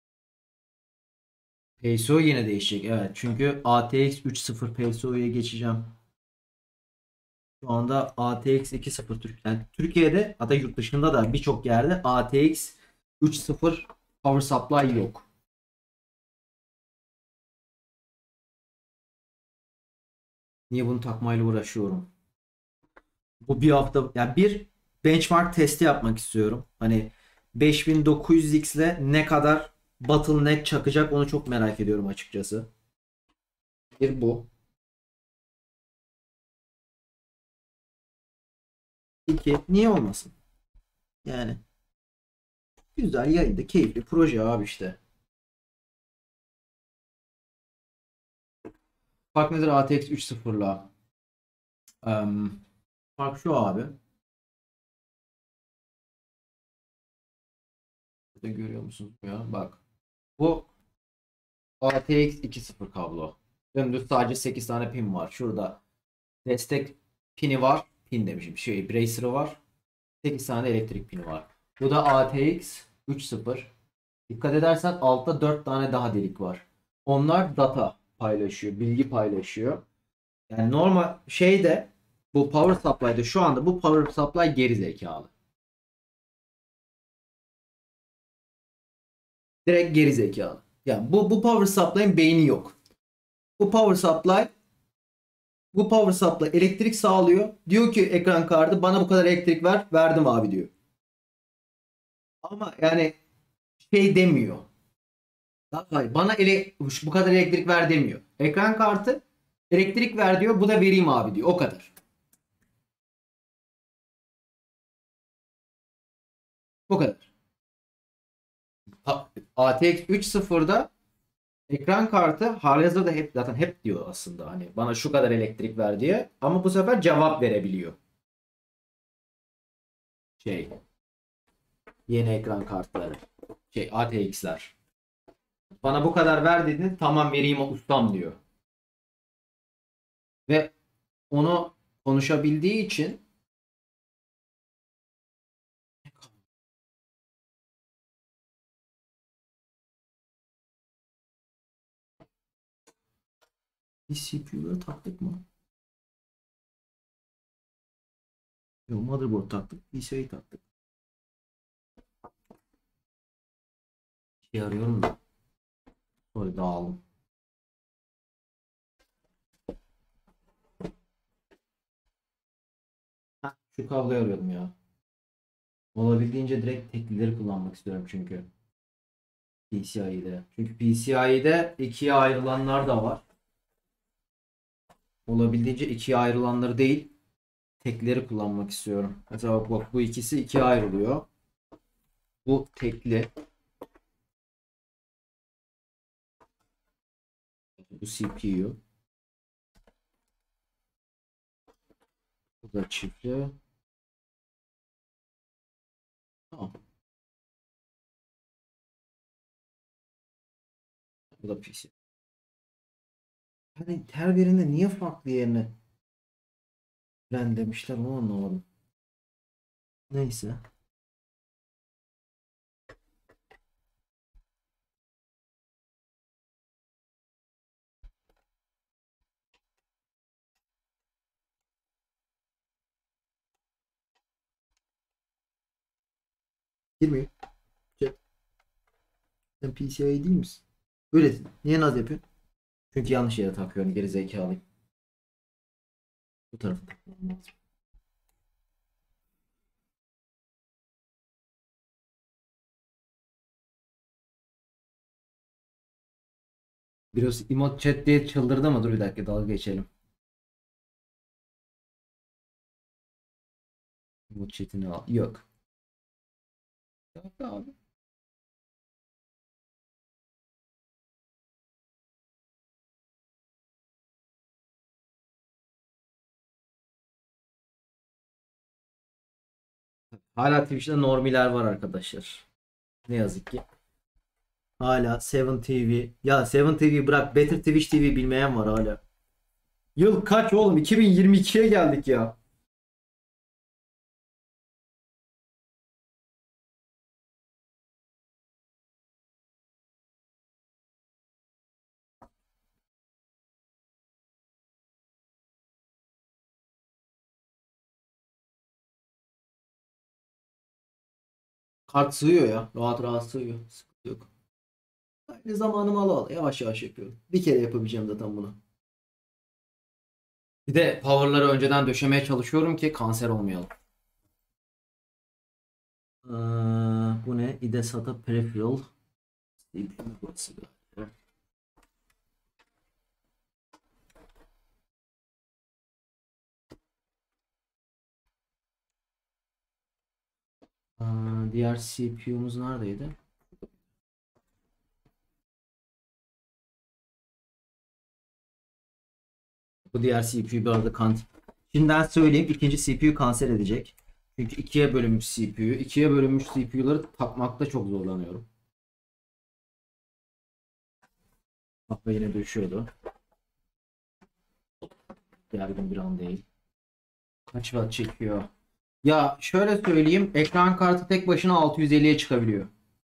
PSO yine değişecek, evet. Çünkü ATX 3.0 PSO'ya geçeceğim. Şu anda ATX 2.0 yani Türkiye'de hatta yurt dışında da birçok yerde ATX 3.0 power supply yok. Niye bunu takmayla uğraşıyorum? Bu bir hafta yani bir benchmark testi yapmak istiyorum. Hani 5900X ile ne kadar bottleneck çakacak onu çok merak ediyorum açıkçası. Bir bu. İki niye olmasın? Yani güzel yayında keyifli proje abi işte. Fark nedir ATX 3.0'la? Fark şu abi. Burada görüyor musunuz ya? Bak. Bu ATX 2.0 kablo. Dümdüz sadece 8 tane pin var. Şurada destek pini var. Pin demişim. Bracer'ı var. 8 tane elektrik pini var. Bu da ATX 3.0. Dikkat edersen altta 4 tane daha delik var. Onlar data paylaşıyor. Bilgi paylaşıyor. Yani normal şeyde bu power supply'da şu anda bu power supply geri zekalı. Direkt geri zekalı. Yani bu power supply'in beyni yok. Bu power supply bu power supply elektrik sağlıyor. Diyor ki ekran kartı bana bu kadar elektrik ver. Verdim abi diyor. Ama yani şey demiyor. Hayır, bana bu kadar elektrik ver demiyor. Ekran kartı elektrik ver diyor. Bu da vereyim abi diyor. O kadar. Bu kadar. ATX 3.0'da ekran kartı halihazırda hep zaten hep diyor aslında hani bana şu kadar elektrik ver diye ama bu sefer cevap verebiliyor. Şey yeni ekran kartları ATX'ler. Bana bu kadar ver dedin tamam vereyim ustam diyor. Ve onu konuşabildiği için biz CPU'ları taktık mı? Yok motherboard taktık. PC'yi taktık. Şey arıyorum da. Sonra dağılım. Heh, şu kabloyu arıyordum ya. Olabildiğince direkt teklileri kullanmak istiyorum çünkü. PCI'de. Çünkü PCI'de ikiye ayrılanlar da var. Olabildiğince ikiye ayrılanları değil, tekleri kullanmak istiyorum. Mesela bak bu ikisi ikiye ayrılıyor. Bu tekli. Bu CPU. Bu da çiftli. Tamam. Bu da PC. Hani her birinde niye farklı yerine ben demişler onu anlamadım. Neyse. Girmiyor. Chat. Sen PCIe değil misin? Öylesin. Niye naz yapıyorsun? Çünkü yanlış yere takıyorum. Geri zekalıyım. Bu tarafa takmam lazım. Biraz emot chat diye çıldırdı ama dur bir dakika dalga geçelim. Emot chatini al. Yok. Yok abi. Hala Twitch'te normiler var arkadaşlar. Ne yazık ki. Hala Seven TV. Ya Seven TV bırak. Better Twitch TV bilmeyen var hala. Yıl kaç oğlum? 2022'ye geldik ya. Kart sığıyor ya. Rahat rahat sığıyor. Sıkıntı yok. Aynı zamanımı ala yavaş yavaş yapıyorum. Bir kere yapabileceğim zaten bunu. Bir de power'ları önceden döşemeye çalışıyorum ki kanser olmayalım. Ee, bu ne? IDE SATA Peripheral. CPU burası galiba. Diğer CPU'muz neredeydi? Bu diğer CPU bu arada Şimdiden söyleyeyim, ikinci CPU kanser edecek. Çünkü ikiye bölünmüş CPU. İkiye bölünmüş CPU'ları takmakta çok zorlanıyorum. Bak yine düşüyordu. Gergin bir an değil. Kaç watt çekiyor? Ya şöyle söyleyeyim, ekran kartı tek başına 650'ye çıkabiliyor.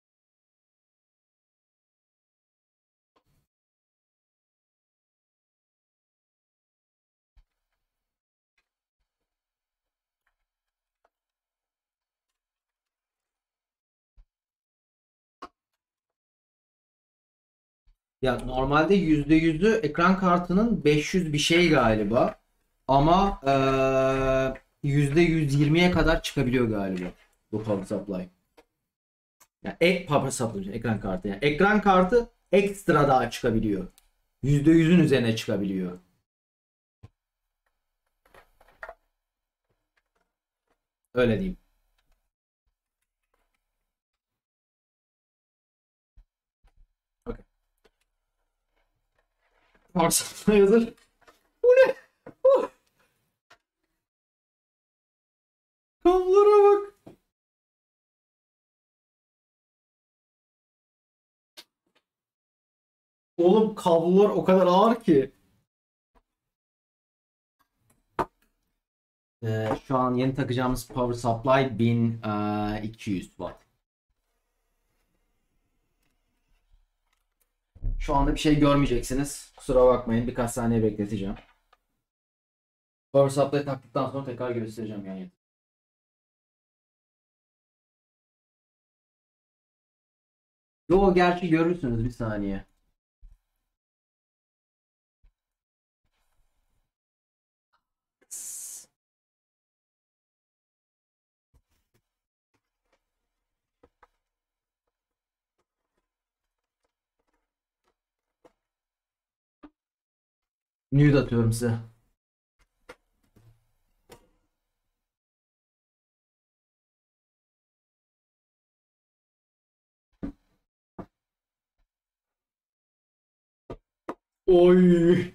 Ya normalde %100'ü ekran kartının 500 bir şey galiba. Ama %120'ye kadar çıkabiliyor galiba bu power supply. Yani power supply ekran kartı. Yani ekran kartı ekstra daha çıkabiliyor. %100'ün üzerine çıkabiliyor. Öyle diyeyim. Okay. Power supply hazır. Bu ne? Oh, kablolara bak. Oğlum kablolar o kadar ağır ki. Şu an yeni takacağımız power supply 1200 watt. Şu anda bir şey görmeyeceksiniz. Kusura bakmayın. Birkaç saniye bekleteceğim. Power supply taktıktan sonra tekrar göstereceğim yani. Yo, gerçi görürsünüz bir saniye. Nude atıyorum size. Oy.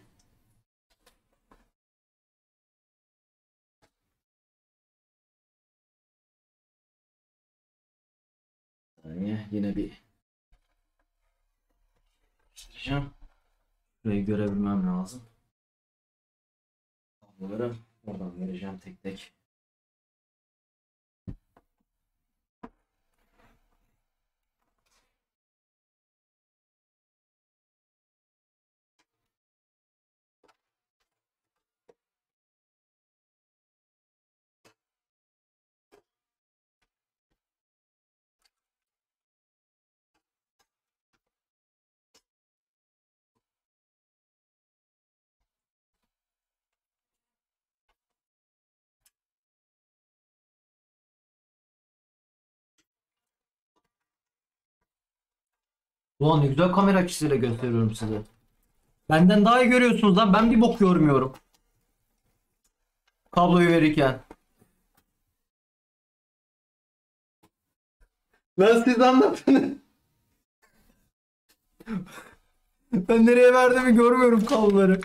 Yani yine bir göstereceğim. Burayı görebilmem lazım. Kabloları oradan vereceğim tek tek. Ulan ne güzel kamera açısıyla gösteriyorum size. Benden daha iyi görüyorsunuz lan. Ben bir bok görmüyorum. Kabloyu verirken. Lan siz anlatın. Ben nereye verdiğimi görmüyorum kabloları.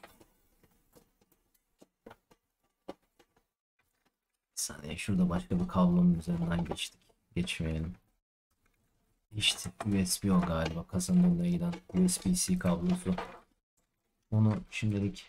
Bir saniye, şurada başka bir kablonun üzerinden geçtik. Geçmeyelim. İşte USB o galiba. Kasanın önüne giden USB-C kablosu. Onu şimdilik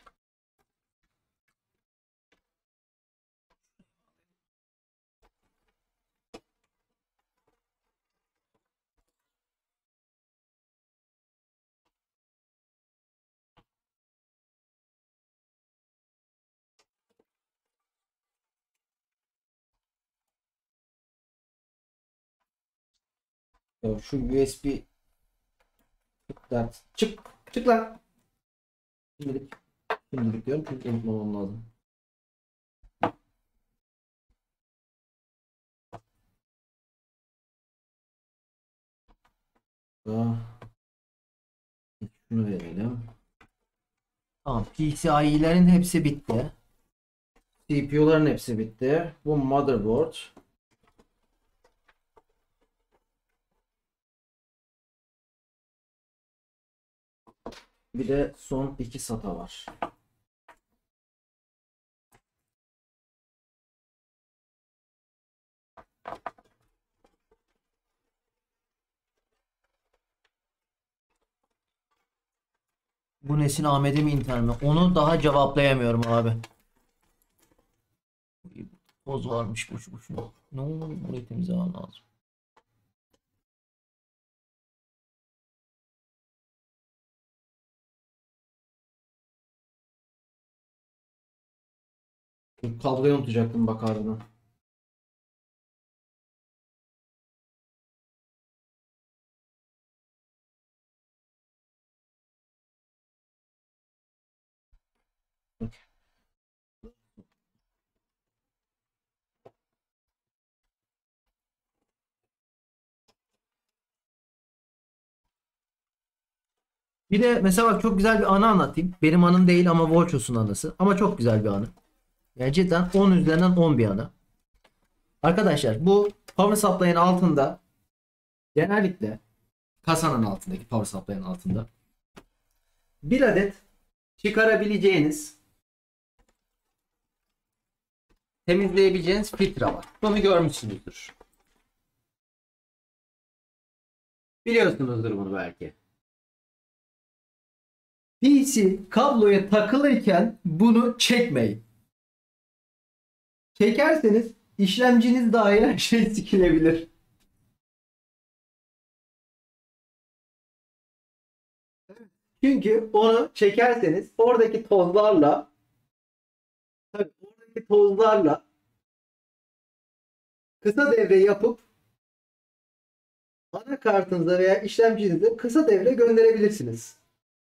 Ya şu USB çık lan. Çık. Çık lan. Şimdilik. Şimdilik diyorum çünkü unutmamam lazım. Ah, şunu verelim. Tamam. PCIe'lerin hepsi bitti. CPU'ların hepsi bitti. Bu motherboard. Bir de son iki SATA var. Bu Nesin Ahmet'e mi Intel mi? Onu daha cevaplayamıyorum abi. Toz varmış boşu boşuna. Ne olur burayı temizlemem lazım. Kabloyu unutacaktım bak ardına. Bir de mesela bak çok güzel bir anı anlatayım. Benim anım değil ama Volchos'un anısı. Ama çok güzel bir anı. Yani cidden 10 üzerinden 10 bir anı. Arkadaşlar bu power supply'ın altında genellikle kasanın altındaki power supply'ın altında bir adet çıkarabileceğiniz temizleyebileceğiniz filtre var. Bunu görmüşsünüzdür. Biliyorsunuzdur bunu belki. PC kabloya takılırken bunu çekmeyin. Çekerseniz işlemciniz dahil her şey sikilebilir. Çünkü onu çekerseniz oradaki tozlarla tabii oradaki tozlarla kısa devre yapıp anakartınıza veya işlemcinize kısa devre gönderebilirsiniz.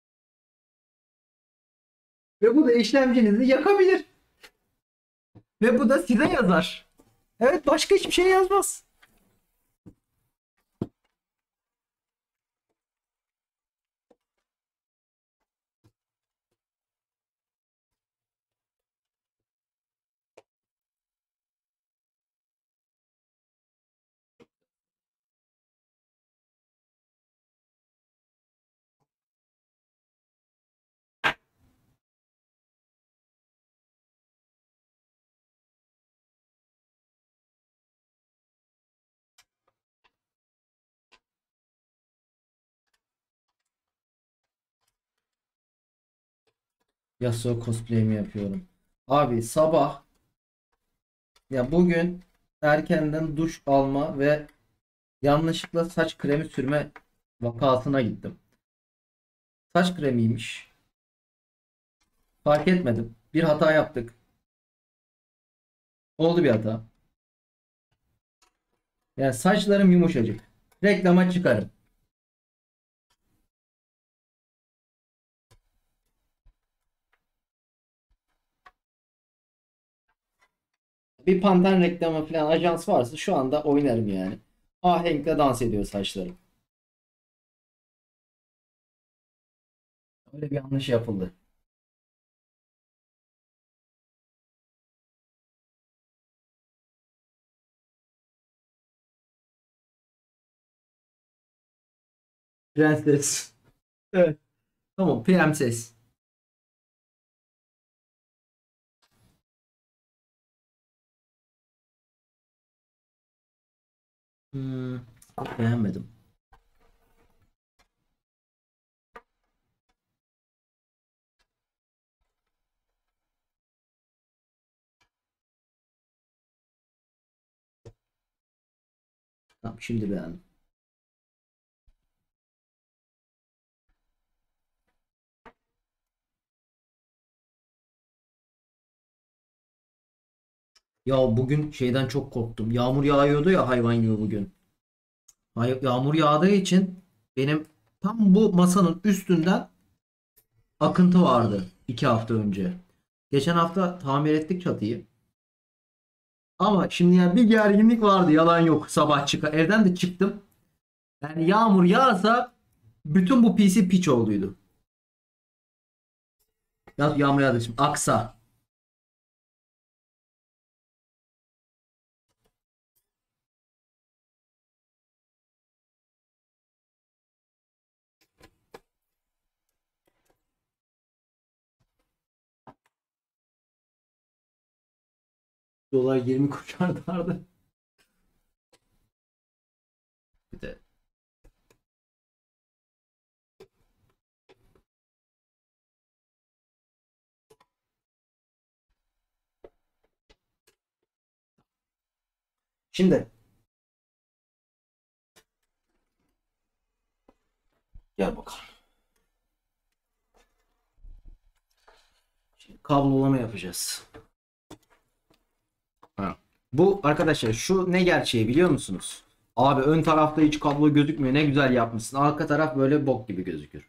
Ve bu da işlemcinizi yakabilir. Ve bu da size yazar. Evet, başka hiçbir şey yazmaz. Yasuo cosplay mi yapıyorum? Abi sabah ya bugün erkenden duş alma ve yanlışlıkla saç kremi sürme vakasına gittim. Saç kremiymiş. Fark etmedim. Bir hata yaptık. Oldu bir hata. Yani saçlarım yumuşacık. Reklama çıkarım. Bir Panten reklamı falan ajans varsa şu anda oynarım yani. Ahenkle dans ediyor saçlarım. Öyle bir yanlış yapıldı. Prenses. Evet. Tamam, prenses. Hmm, beğenmedim. Tamam, şimdi beğendim. Ya bugün şeyden çok korktum. Yağmur yağıyordu ya hayvan gibi bugün. Yağmur yağdığı için benim tam bu masanın üstünden akıntı vardı 2 hafta önce. Geçen hafta tamir ettik çatıyı. Ama şimdi yani bir gerginlik vardı, yalan yok. Sabah evden de çıktım. Yani yağmur yağsa bütün bu PC piç olduydu. Yağmur yağdı şimdi. Aksa. Dolar 20 kuruş artardı. Bir de şimdi gel bakalım. Şimdi kablolama yapacağız. Ha. Bu arkadaşlar, şu ne gerçeği biliyor musunuz? Abi ön tarafta hiç kablo gözükmüyor. Ne güzel yapmışsın. Arka taraf böyle bok gibi gözükür.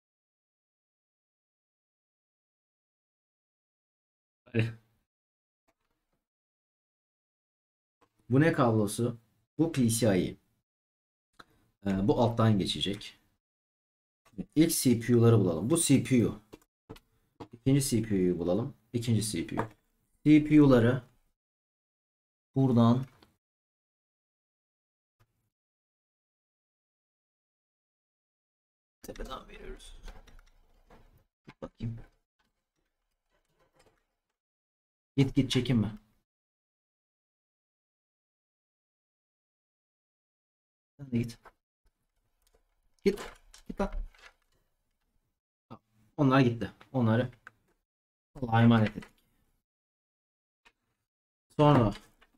Bu ne kablosu? Bu PCIe. Bu alttan geçecek. İlk CPU'ları bulalım. Bu CPU. İkinci CPU'yu bulalım. İkinci CPU. CPU'ları buradan tepeden veriyoruz. Bakayım. Git git, çekinme. Sen de git. Git. Git lan. Onlar gitti. Onları Allah'a emanet ettik. Sonra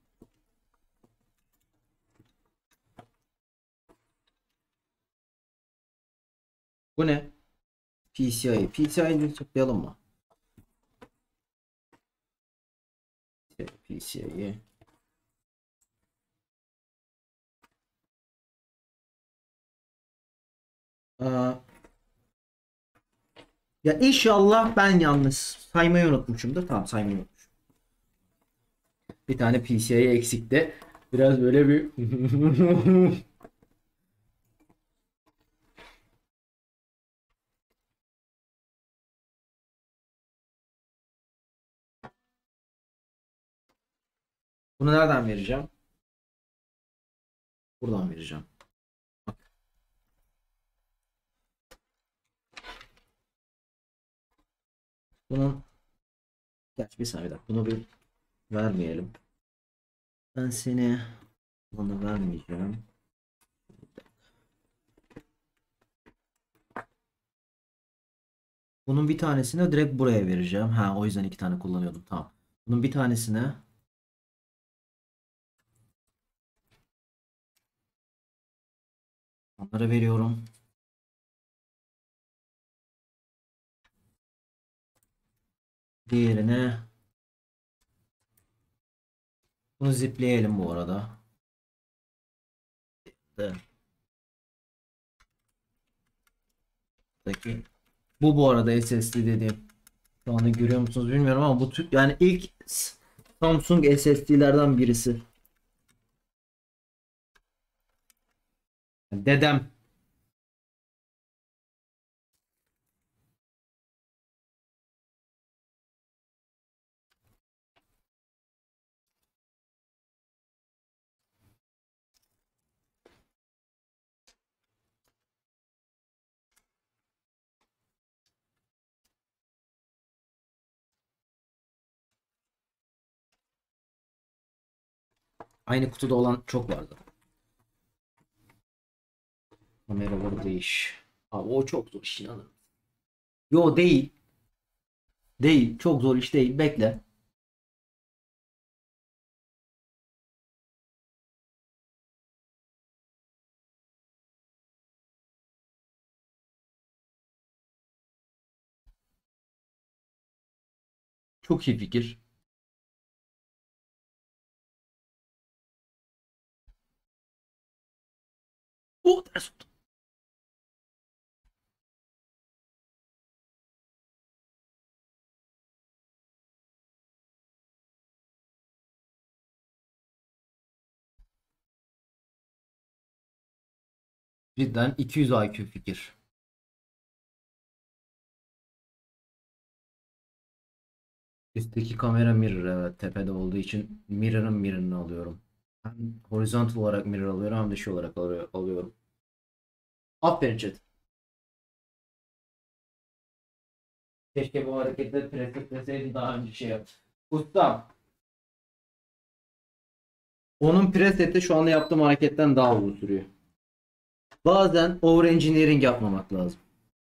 bu ne? PCIe. PCIe'yi tıklayalım mı? PCIe. Aa, ya inşallah ben yanlış saymayı unutmuşumdur. Tamam, saymayı unutmuşum. Bir tane PCIe eksikti. Biraz böyle bir bunu nereden vereceğim? Buradan vereceğim. Bunun gerçi bir saniye, bir dakika. Bunu bir vermeyelim. Ben seni bunu vermeyeceğim. Bunun bir tanesini direkt buraya vereceğim. Ha, o yüzden 2 tane kullanıyordum. Tamam. Bunun bir tanesini onlara veriyorum. Diğerine bunu zipleyelim bu arada. Evet. Buradaki bu arada SSD dediğim. Şu anda görüyor musunuz bilmiyorum ama bu yani ilk Samsung SSD'lerden birisi. Dedem. Aynı kutuda olan çok vardı. Kameraları değiş. Abi o çok zor iş, inanın. Yo, değil. Değil. Çok zor iş değil. Bekle. Çok iyi fikir. O ters oldu. Cidden 200 IQ fikir. Üstteki kamera mirror, evet, tepede olduğu için mirror'ını alıyorum. Hem horizontal olarak mirror alıyorum hem de şey olarak alıyorum. Aferin chat. Keşke bu hareketleri pratikleseydim daha önce şey yap. Ustam. Onun preseti şu anda yaptığım hareketten daha uzun sürüyor. Bazen over engineering yapmamak lazım.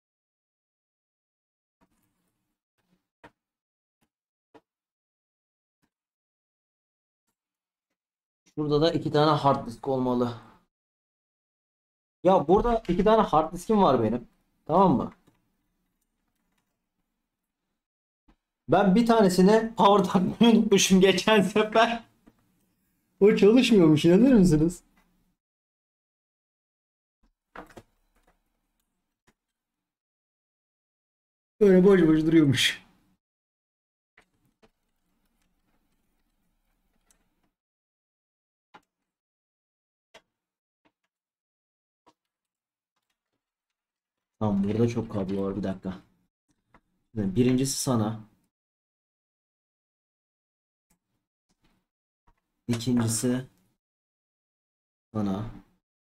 Burada da iki tane hard disk olmalı. Ya burada iki tane hard diskim var benim. Tamam mı? Ben bir tanesine power takmayı unutmuşum geçen sefer. O çalışmıyormuş, inanır mısınız? Öyle boş boş duruyormuş. Tamam, burada çok kablo var, bir dakika. Birincisi sana. İkincisi sana.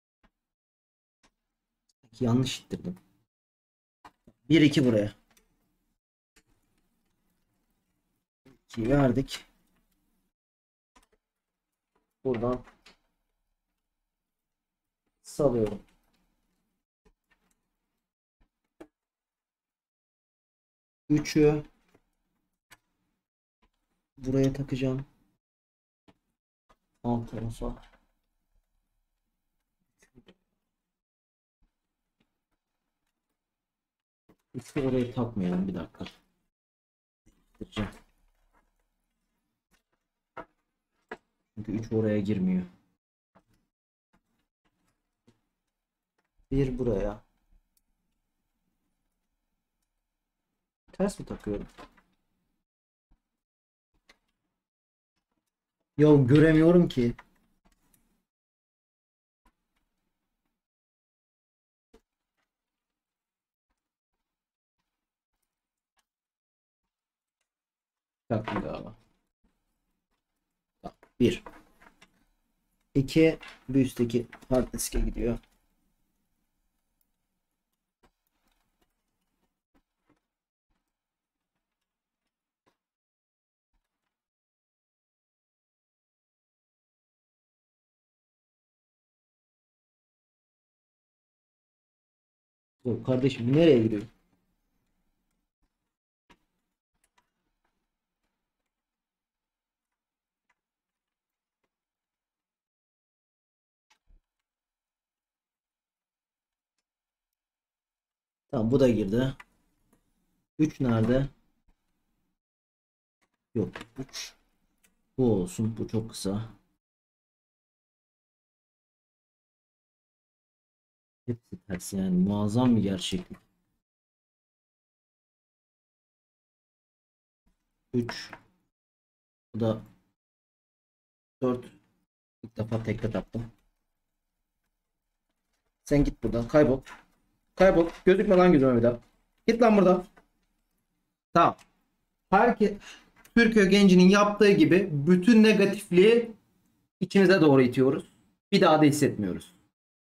Yanlış ittirdim. Bir iki buraya. 2 verdik. Buradan salıyorum. 3'ü buraya takacağım. Alt tarafa. 3'ü oraya takmayalım, bir dakika. Takacağım. Çünkü 3 oraya girmiyor. Bir buraya. Ters mi takıyorum? Ya göremiyorum ki. Taktım galiba. Bir. İki. Bir üstteki hard diske gidiyor. Yok kardeşim, nereye gidiyor? Tamam, bu da girdi. 3 nerede? Yok. 3. Bu olsun. Bu çok kısa. Hepsi ters yani. Muazzam bir gerçeklik. 3. Bu da 4. İlk defa tekte taktım. Sen git buradan. Kaybol. Kaybol. Gözükme lan gözüme bir daha. Git lan buradan. Tamam. Herkes Türkiye gencinin yaptığı gibi bütün negatifliği içimize doğru itiyoruz. Bir daha da hissetmiyoruz.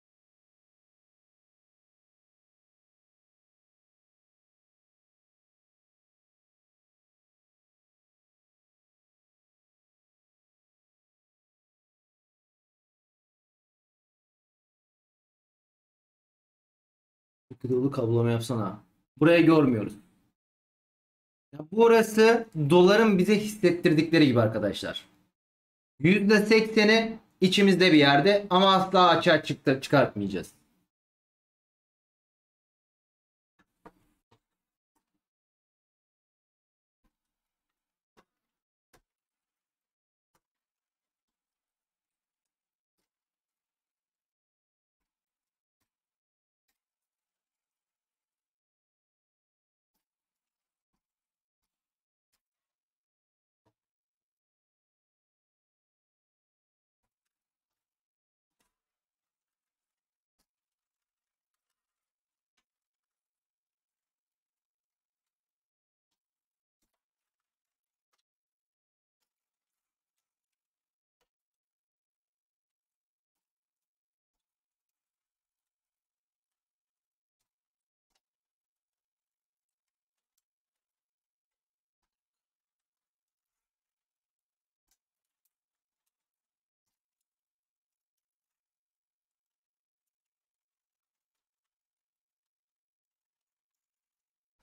Kırılı kablama yapsana. Burayı görmüyoruz. Ya burası doların bize hissettirdikleri gibi arkadaşlar. %80'i içimizde bir yerde ama asla açığa çıkartmayacağız.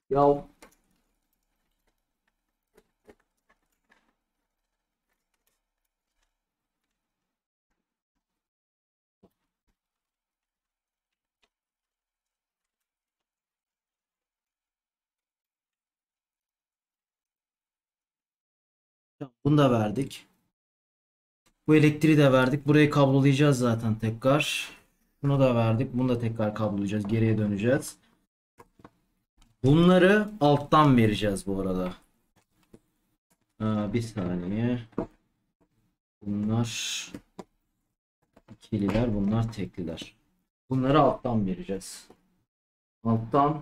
Ya bunu da verdik. Bu elektriği de verdik. Burayı kablolayacağız zaten tekrar. Bunu da verdik. Bunu da tekrar kablolayacağız. Geriye döneceğiz. Bunları alttan vereceğiz bu arada. Bir saniye. Bunlar ikililer, bunlar tekliler. Bunları alttan vereceğiz. Alttan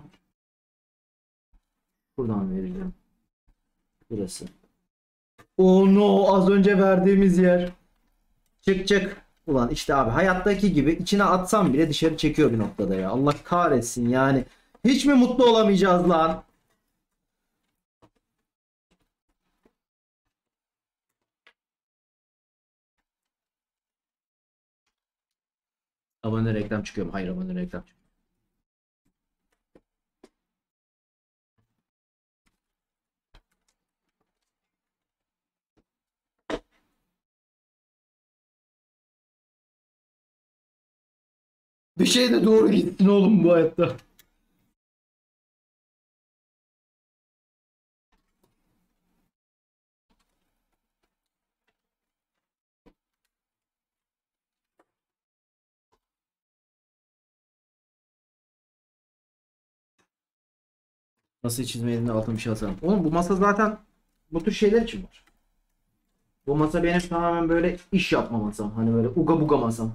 buradan vereceğim. Burası. Oh no, az önce verdiğimiz yer. Çık çık. Ulan işte abi hayattaki gibi içine atsam bile dışarı çekiyor bir noktada ya. Allah kahretsin yani. Hiç mi mutlu olamayacağız lan? Abone reklam çıkıyor mu? Hayır, abone reklam çıkıyor. Bir şey de doğru gitsin oğlum bu hayatta. Nasıl çizme elinde altın bir şey asalım. Oğlum bu masa zaten bu tür şeyler için var. Bu masa benim tamamen böyle iş yapma masam. Hani böyle uga buga masam.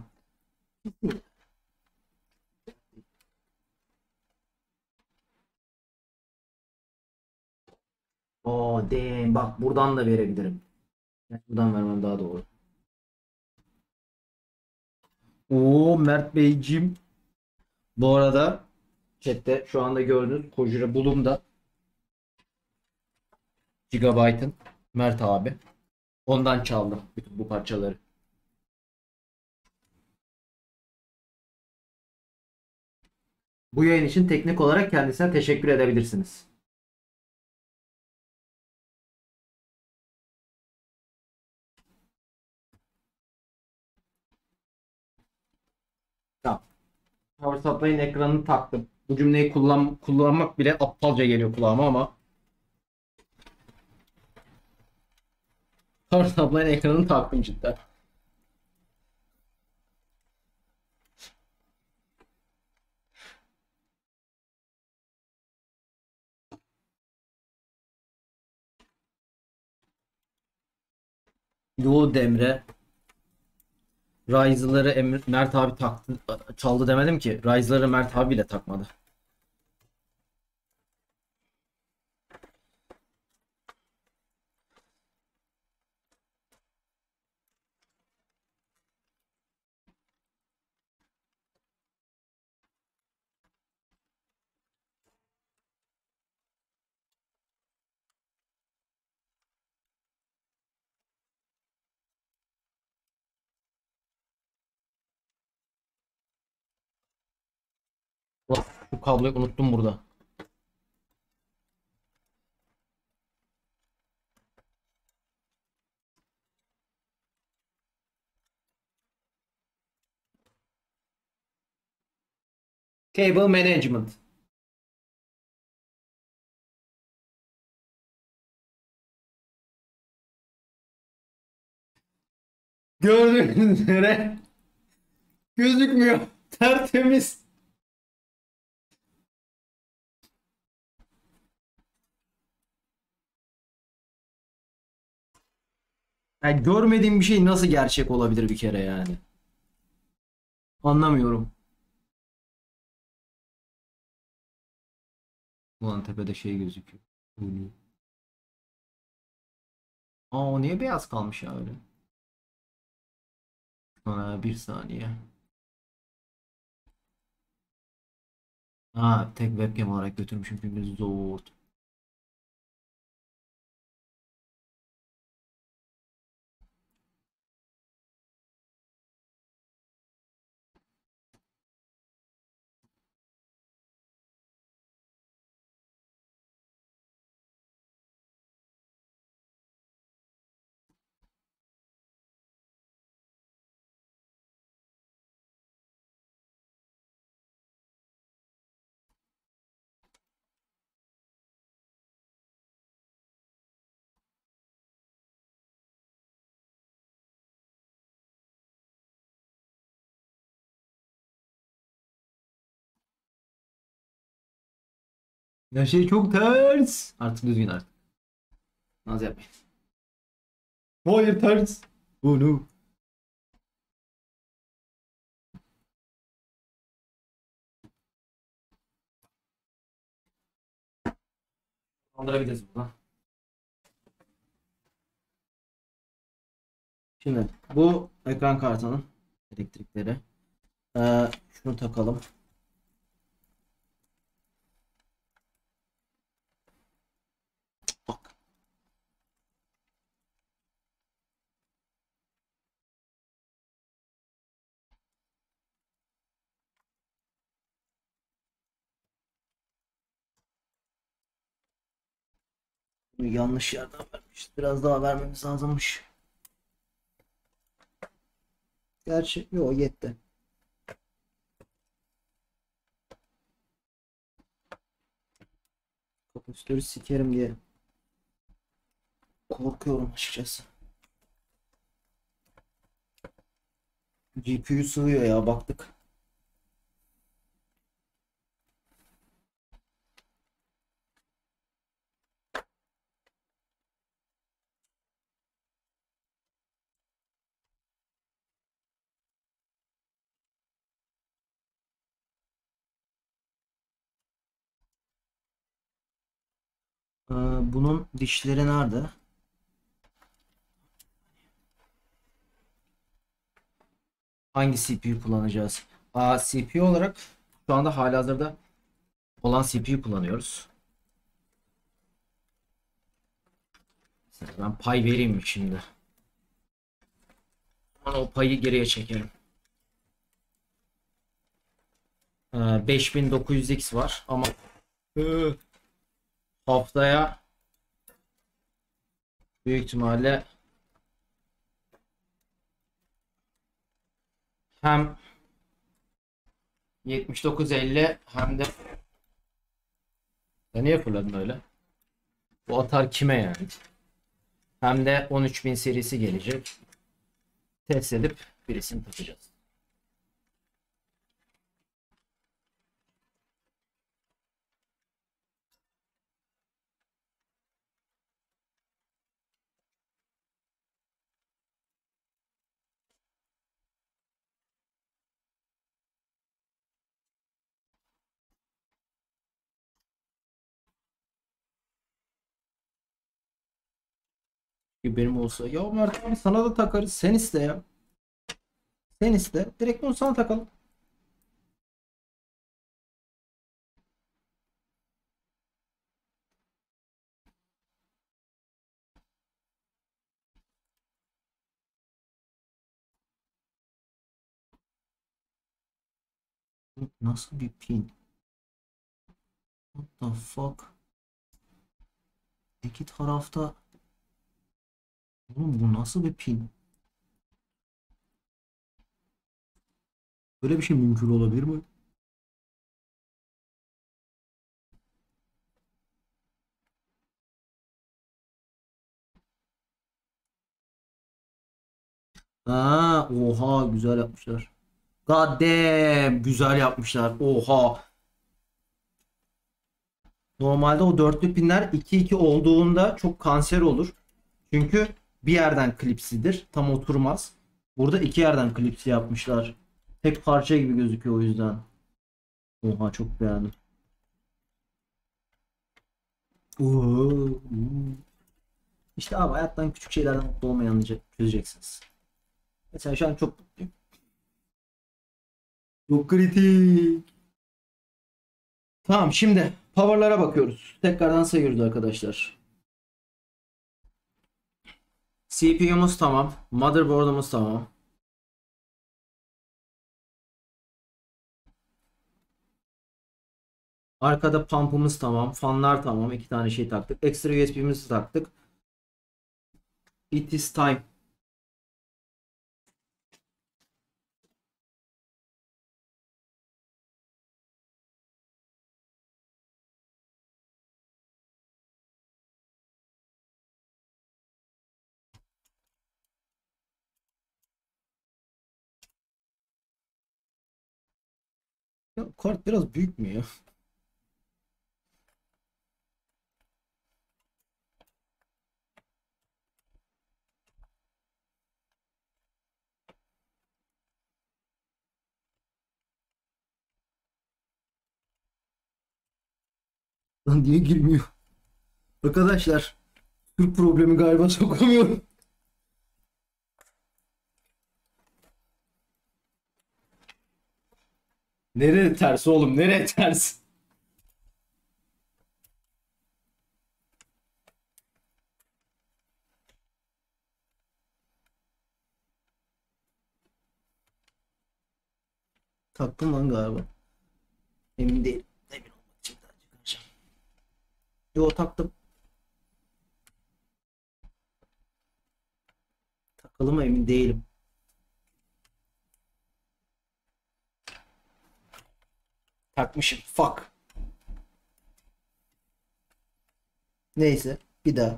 Oo damn, bak buradan da verebilirim. Buradan vermem daha doğru. Oo Mert Beyciğim. Bu arada chatte şu anda gördüğünüz Kojura Bulum'da Gigabyte'ın Mert abi. Ondan çaldım bütün bu parçaları. Bu yayın için teknik olarak kendisine teşekkür edebilirsiniz. Tamam. Power Supply'ın ekranını taktım. Bu cümleyi kullanmak bile aptalca geliyor kulağıma ama Power Supply'ın ekranını taktım cidden. Yo Demre. Rise'ları Mert abi taktı, çaldı demedim ki. Rise'ları Mert abi bile takmadı. Ulan, şu kabloyu unuttum burada. Cable Management. Gördüğünüz üzere gözükmüyor. Tertemiz. Yani görmediğim bir şey nasıl gerçek olabilir bir kere yani. Anlamıyorum. Ulan tepede şey gözüküyor. Aa o niye beyaz kalmış ya öyle? Bir saniye. Tek webcam olarak götürmüşüm çünkü zor. Her şey çok ters. Artık düzgün artık. Naz yapmayın. Hayır ters. Oh no. Kaldırabiliriz buradan. Şimdi bu ekran kartının elektrikleri. Şunu takalım. Bak. Bunu yanlış yerden vermiş. Biraz daha vermemiz lazımmış. Gerçi yok yetti. Kapasitörü sikerim diye korkuyorum açıkçası. GPU sığıyor ya baktık. Bunun dişleri nerede? Hangi CPU kullanacağız? CPU olarak şu anda halihazırda olan CPU kullanıyoruz. Ben pay vereyim mi şimdi? Sonra o payı geriye çekerim. 5900X var ama haftaya büyük ihtimalle hem 7950 hem de ya niye fırladın öyle? Bu atar kime yani? Hem de 13000 serisi gelecek. Test edip birisini takacağız. Benim olsa ya Mert abi sana da takarız. Sen iste ya. Sen iste. Direkt bunu sana takalım. Nasıl bir pin? What the fuck? İki tarafta. Oğlum bu nasıl bir pin? Böyle bir şey mümkün olabilir mi? Oha güzel yapmışlar. God damn güzel yapmışlar. Oha. Normalde o dörtlü pinler 2-2 olduğunda çok kanser olur. Çünkü bir yerden klipsidir. Tam oturmaz. Burada iki yerden klipsi yapmışlar. Tek parça gibi gözüküyor o yüzden. Oha çok beğendim. Oo. İşte abi hayattan küçük şeylerden mutlu olmayı çözeceksiniz. Mesela şu an çok mutluyum. Çok kritik. Tamam şimdi power'lara bakıyoruz. Tekrardan sayıyoruz arkadaşlar. CPU'muz tamam. Motherboard'umuz tamam. Arkada pump'ımız tamam. Fanlar tamam. İki tane şey taktık. Ekstra USB'mizi taktık. It is time. Ya, kart biraz büyük mü ya? Lan niye girmiyor? Arkadaşlar, Türk problemi galiba, sokamıyorum. Nereye ters oğlum? Nereye ters? Taktım lan galiba. Emin değilim. Emin olmak için daha çıkaracağım. Yo, taktım. Takılı mı emin değilim. Takmışım. Fuck. Neyse. Bir daha.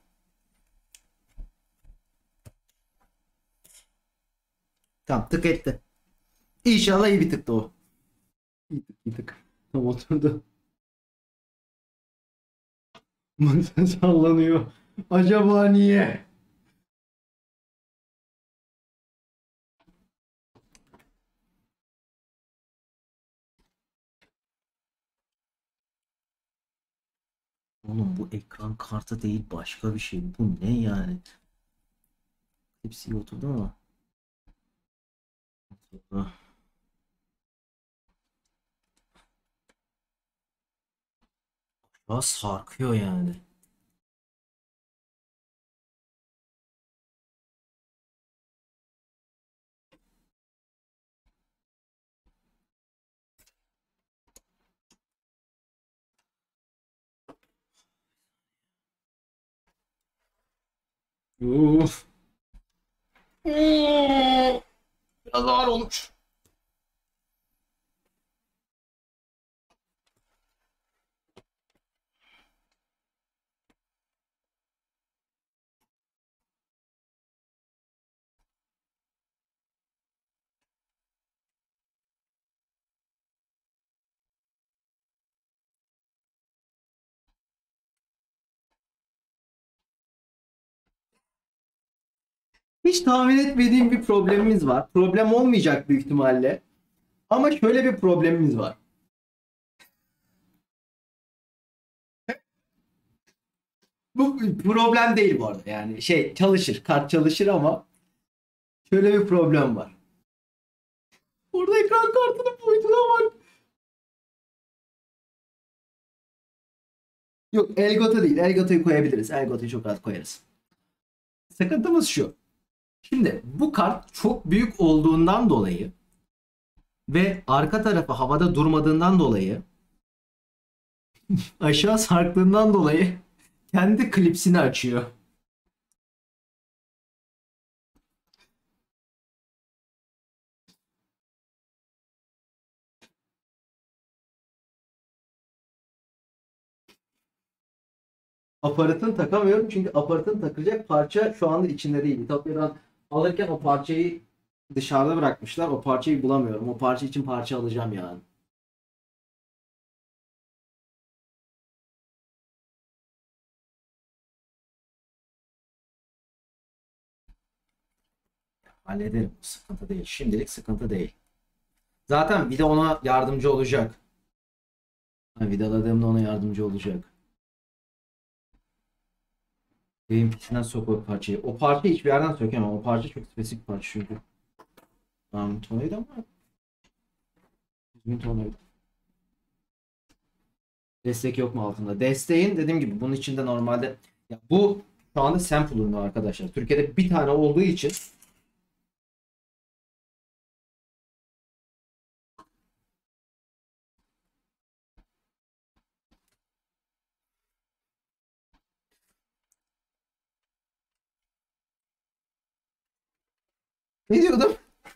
Tamam, tık etti. İnşallah iyi bir tıktı o. İyi tık, iyi tık. Tam oturdu. Masa sallanıyor. Acaba niye? Oğlum bu ekran kartı değil, başka bir şey. Bu ne yani? Hepsi iyi oturdu ama. Oturdu. Ya sarkıyor yani. Uf. Biraz ağır olmuş. Hiç tahmin etmediğim bir problemimiz var. Problem olmayacak büyük ihtimalle. Ama şöyle bir problemimiz var. Bu problem değil bu arada. Yani şey, çalışır. Kart çalışır ama şöyle bir problem var. Orada ekran kartının boyutuna bak. Yok, Elgato değil. Elgato'yu koyabiliriz. Elgato'yu çok rahat koyarız. Sıkıntımız şu. Şimdi bu kart çok büyük olduğundan dolayı ve arka tarafı havada durmadığından dolayı, aşağı sarktığından dolayı kendi klipsini açıyor. Aparatını takamıyorum çünkü aparatını takacak parça şu anda içinde değil. Ütopya'dan alırken o parçayı dışarıda bırakmışlar. O parçayı bulamıyorum. O parça için parça alacağım yani. Hallederim. Sıkıntı değil. Şimdilik sıkıntı değil. Zaten bir de ona yardımcı olacak. Ha, vidaladığımda ona yardımcı olacak. Benim içinden sok o parçayı. O parçayı hiçbir yerden sökemem. O parça çok spesifik parça çünkü. Tamam, tonuydu ama düzgün tonuydu. Destek yok mu altında? Desteğin dediğim gibi bunun içinde normalde, ya bu şu anda sample ürünü arkadaşlar. Türkiye'de bir tane olduğu için ne diyordum?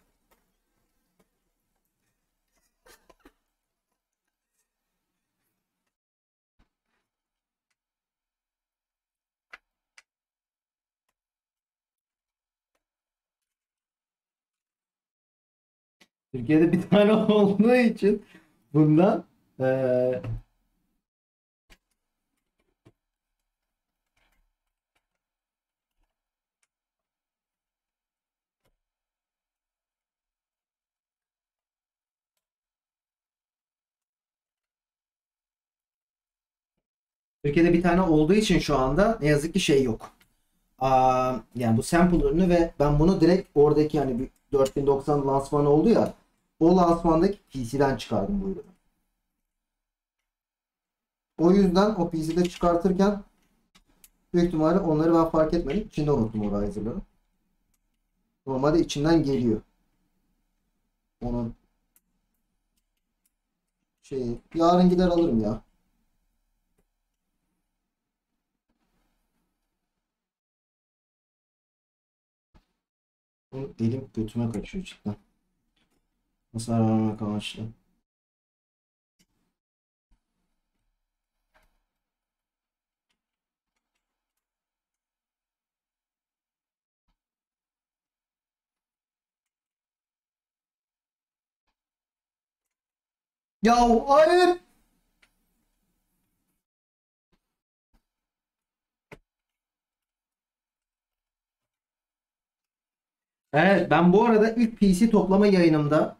Türkiye'de bir tane olduğu için bundan Türkiye'de bir tane olduğu için şu anda ne yazık ki şey yok. Yani bu sample ürünü ve ben bunu direkt oradaki yani bir 4090 lansmanı oldu ya, o lansmandaki PC'den çıkardım bu ürünü. O yüzden o PC'de çıkartırken büyük ihtimalle onları ben fark etmedim. İçinde unuttum o riser'ları. Normalde içinden geliyor. Onun şeyi. Yarın gider alırım ya. Bunu dilim götüme kaçıyor cidden. Hasar vermek amaçlı. Ya hayır. Evet, ben bu arada ilk PC toplama yayınımda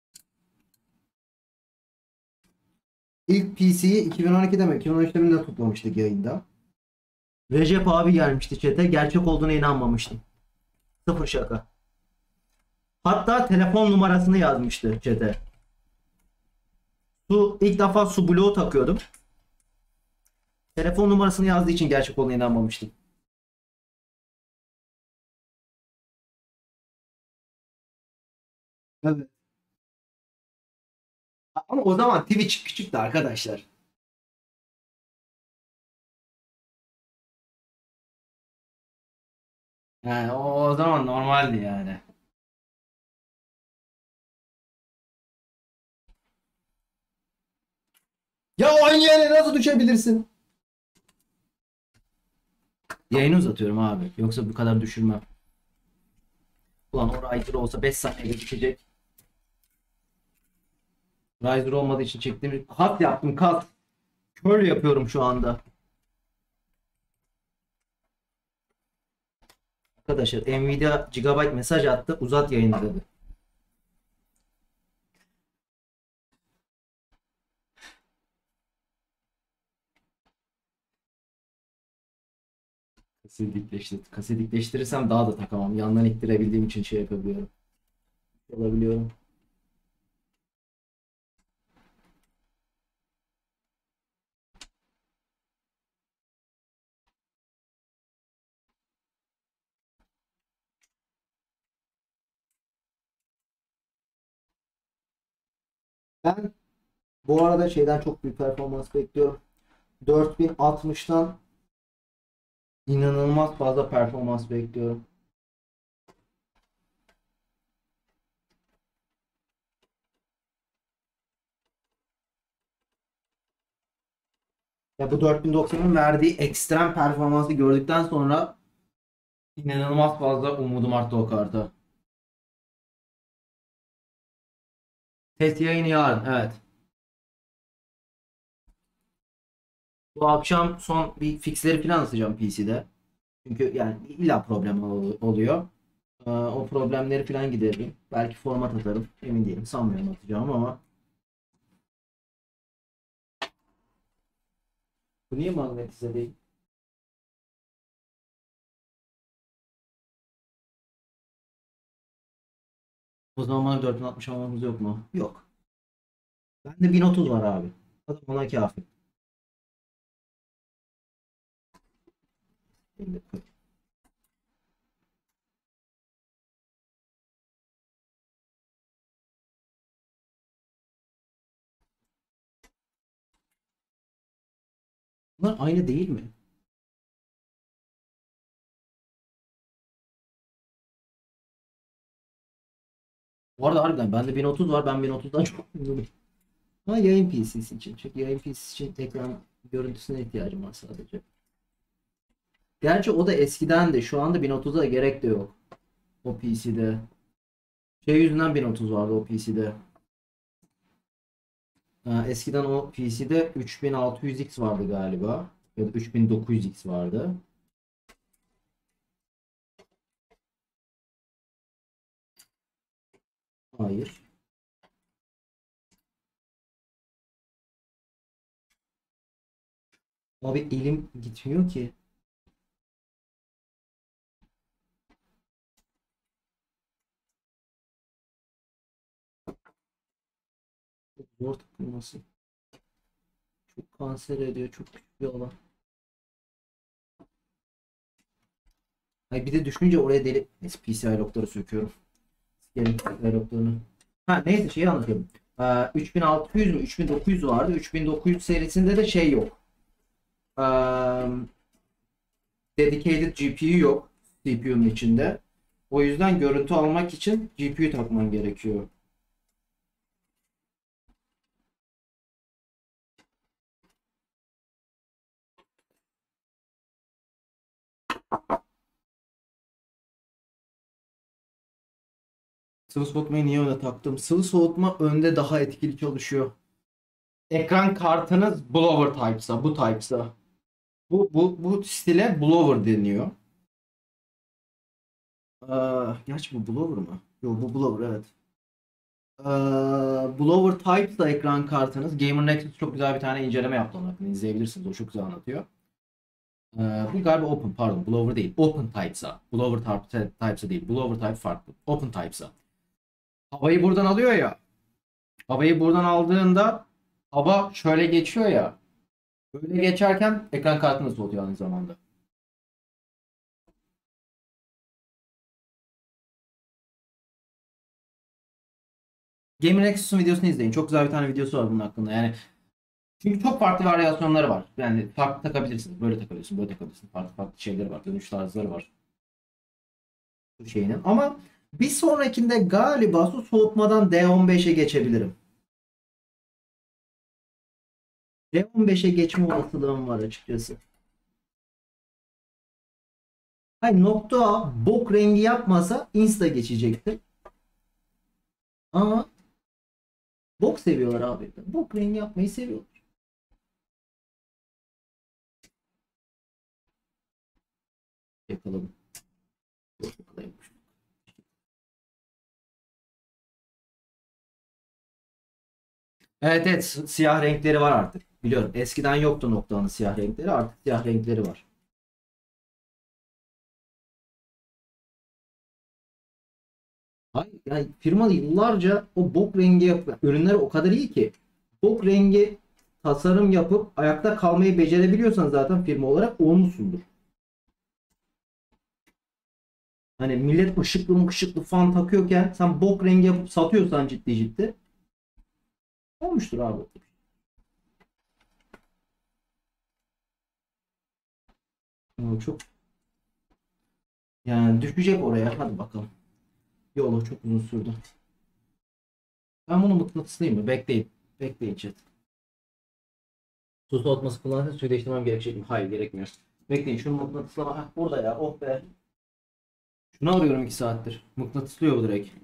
ilk PC'yi 2012'de mi 2013'te mi ne toplamıştık yayında. Recep abi gelmişti chat'e. Gerçek olduğuna inanmamıştım. Sıfır şaka. Hatta telefon numarasını yazmıştı chat'e. İlk defa su bloğu takıyordum. Telefon numarasını yazdığı için gerçek olduğuna inanmamıştım. Evet. Ama o zaman Twitch küçüktü arkadaşlar. Yani o zaman normaldi yani. Ya aynı yere nasıl düşebilirsin? Yayını uzatıyorum abi. Yoksa bu kadar düşürmem. Ulan o Riser olsa 5 saniyede bitecek. Riser olmadığı için çektiğim kat yaptım kat. Curl yapıyorum şu anda. Arkadaşlar Nvidia Gigabyte mesaj attı. Uzat yayını dedi. Kasedikleştirirsem daha da takamam. Yandan ittirebildiğim için şey yapabiliyorum. Olabiliyorum. Ben bu arada şeyden çok büyük performans bekliyorum. 4060'tan inanılmaz fazla performans bekliyorum. Ya bu 4090'ın verdiği ekstrem performansı gördükten sonra inanılmaz fazla umudum arttı o karta. Test yayını yarın, evet. Bu akşam son bir fixleri falan atacağım PC'de. Çünkü yani illa problem oluyor. O problemleri falan gideririm. Belki format atarım. Emin değilim. Sanmıyorum atacağım ama. Bu niye magnetize değil? O zaman bana 4060 almamız yok mu? Yok. Bende 1030 var abi. Zaten ona kafi. Bunlar aynı değil mi? Bu arada harbiden bende 1030 var. Ben 1030'dan çok memnunum. Ha yayın PC'si için. Çünkü yayın PC'si için ekran görüntüsüne ihtiyacım var sadece. Gerçi o da eskiden de şu anda 1030'a gerek de yok. O PC'de. Şey yüzünden 1030 vardı o PC'de. Eskiden o PC'de 3600X vardı galiba. Ya da 3900X vardı. Hayır. Abi elim gitmiyor ki. Çok zor takılması. Çok kanser ediyor. Çok küçük bir alan. Hayır, bir de düşününce oraya deli... Neyse, PCI logları söküyorum. Gelin PCI loglarını. Ha neyse, şeyi anlatıyorum. 3600 mü 3900 vardı. 3900 serisinde de şey yok. Dedicated GPU yok CPU'nun içinde. O yüzden görüntü almak için GPU takman gerekiyor. Sıvı soğutmayı niye öne taktım? Sıvı soğutma önde daha etkili çalışıyor. Ekran kartınız blower type'sa, bu type'sa. Bu stile blower deniyor. Gerçi bu blower mı? Yok, bu blower, evet. Blower type'sa ekran kartınız. Gamer Nexus çok güzel bir tane inceleme yaptı, onun hakkında izleyebilirsiniz. O çok güzel anlatıyor. Bu galiba open, pardon, blower değil. Open type'sa. Blower type'sa değil. Blower type farklı. Open type'sa. Havayı buradan alıyor ya. Havayı buradan aldığında hava şöyle geçiyor ya. Böyle geçerken ekran kartını soğutuyor aynı zamanda. Gamer Nexus'un videosunu izleyin. Çok güzel bir tane videosu var bunun hakkında. Yani çünkü çok farklı varyasyonları var. Yani farklı takabilirsiniz. Böyle takabilirsin, böyle takabilirsin. Farklı farklı şeyleri var. Dönüş tarzları var. Bu şeyinin. Ama bir sonrakinde galiba su soğutmadan D15'e geçebilirim. D15'e geçme olasılığım var açıkçası. Hayır, nokta A bok rengi yapmasa insta geçecekti. Ama bok seviyorlar abi. Bok rengi yapmayı seviyorlar. Yakaladım. Yok, yakalayamamış. Evet, evet, siyah renkleri var artık. Biliyorum. Eskiden yoktu noktanın siyah renkleri. Artık siyah renkleri var. Hayır, yani firma yıllarca o bok rengi ürünleri o kadar iyi ki bok rengi tasarım yapıp ayakta kalmayı becerebiliyorsan zaten firma olarak olmuşsundur. Hani millet ışıklı fan takıyorken sen bok rengi yapıp satıyorsan ciddi ciddi olmuştur abi. Ama çok, yani düşecek oraya, hadi bakalım. Yolu çok uzun sürdü. Ben bunu mıknatıslıyım mı? Bekleyin. Bekleyin chat. Su soğutması kullanırken suyu değiştirmem gerekecek mi? Hayır, gerekmiyor. Bekleyin, şunu mıknatıslama. Heh, burada ya, oh be. Şunu arıyorum 2 saattir. Mıknatıslıyor bu direkt.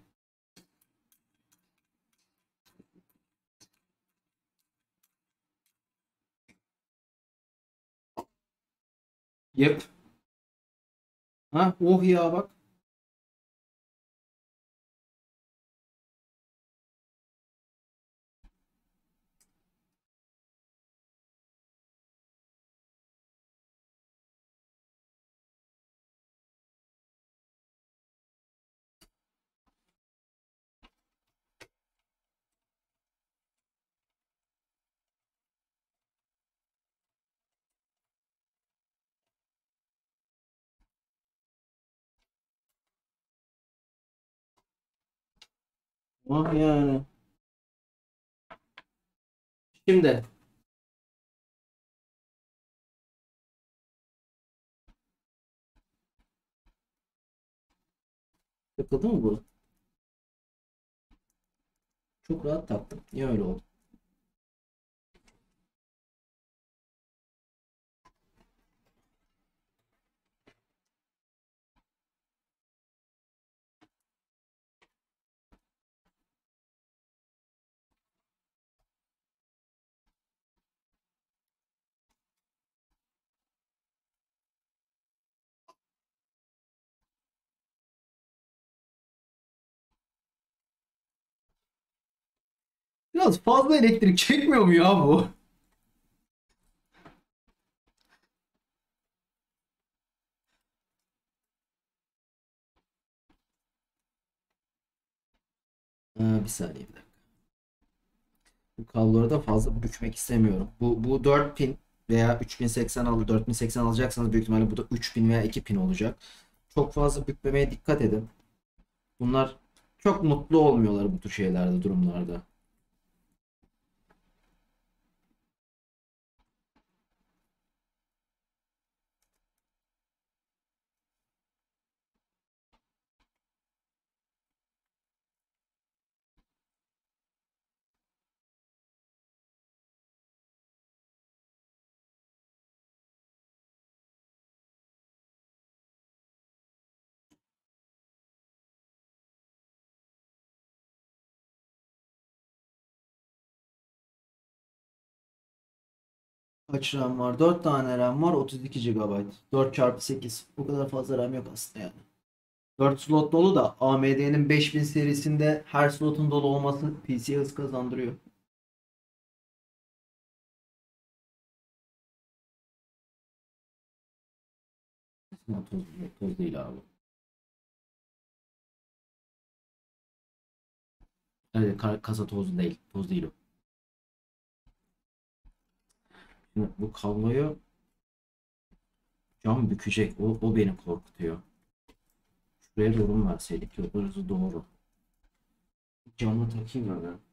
Yep. Ha, oh ya bak. Ah yani. Şimdi takıldı mı bu? Çok rahat taktım. Niye öyle oldu? Biraz fazla elektrik çekmiyor mu ya bu? Bir saniye bir dakika. Bu kabloları da fazla bükmek istemiyorum. Bu 4 pin veya 3080 4080 alacaksanız büyük ihtimalle bu da 3000 veya 2000 olacak. Çok fazla bükmemeye dikkat edin. Bunlar çok mutlu olmuyorlar bu tür şeylerde, durumlarda. Kaç RAM var? 4 tane RAM var. 32 GB. 4 çarpı 8. Bu kadar fazla RAM yok aslında yani. 4 slot dolu da AMD'nin 5000 serisinde her slotun dolu olması PC'ye hız kazandırıyor. Toz değil abi. Evet, kasa tozu değil. Toz değil o. Şimdi bu kabloyu cam bükecek. O beni korkutuyor. Şuraya doğru mu verseydik? Yok, orası doğru. Camı takayım mı ben?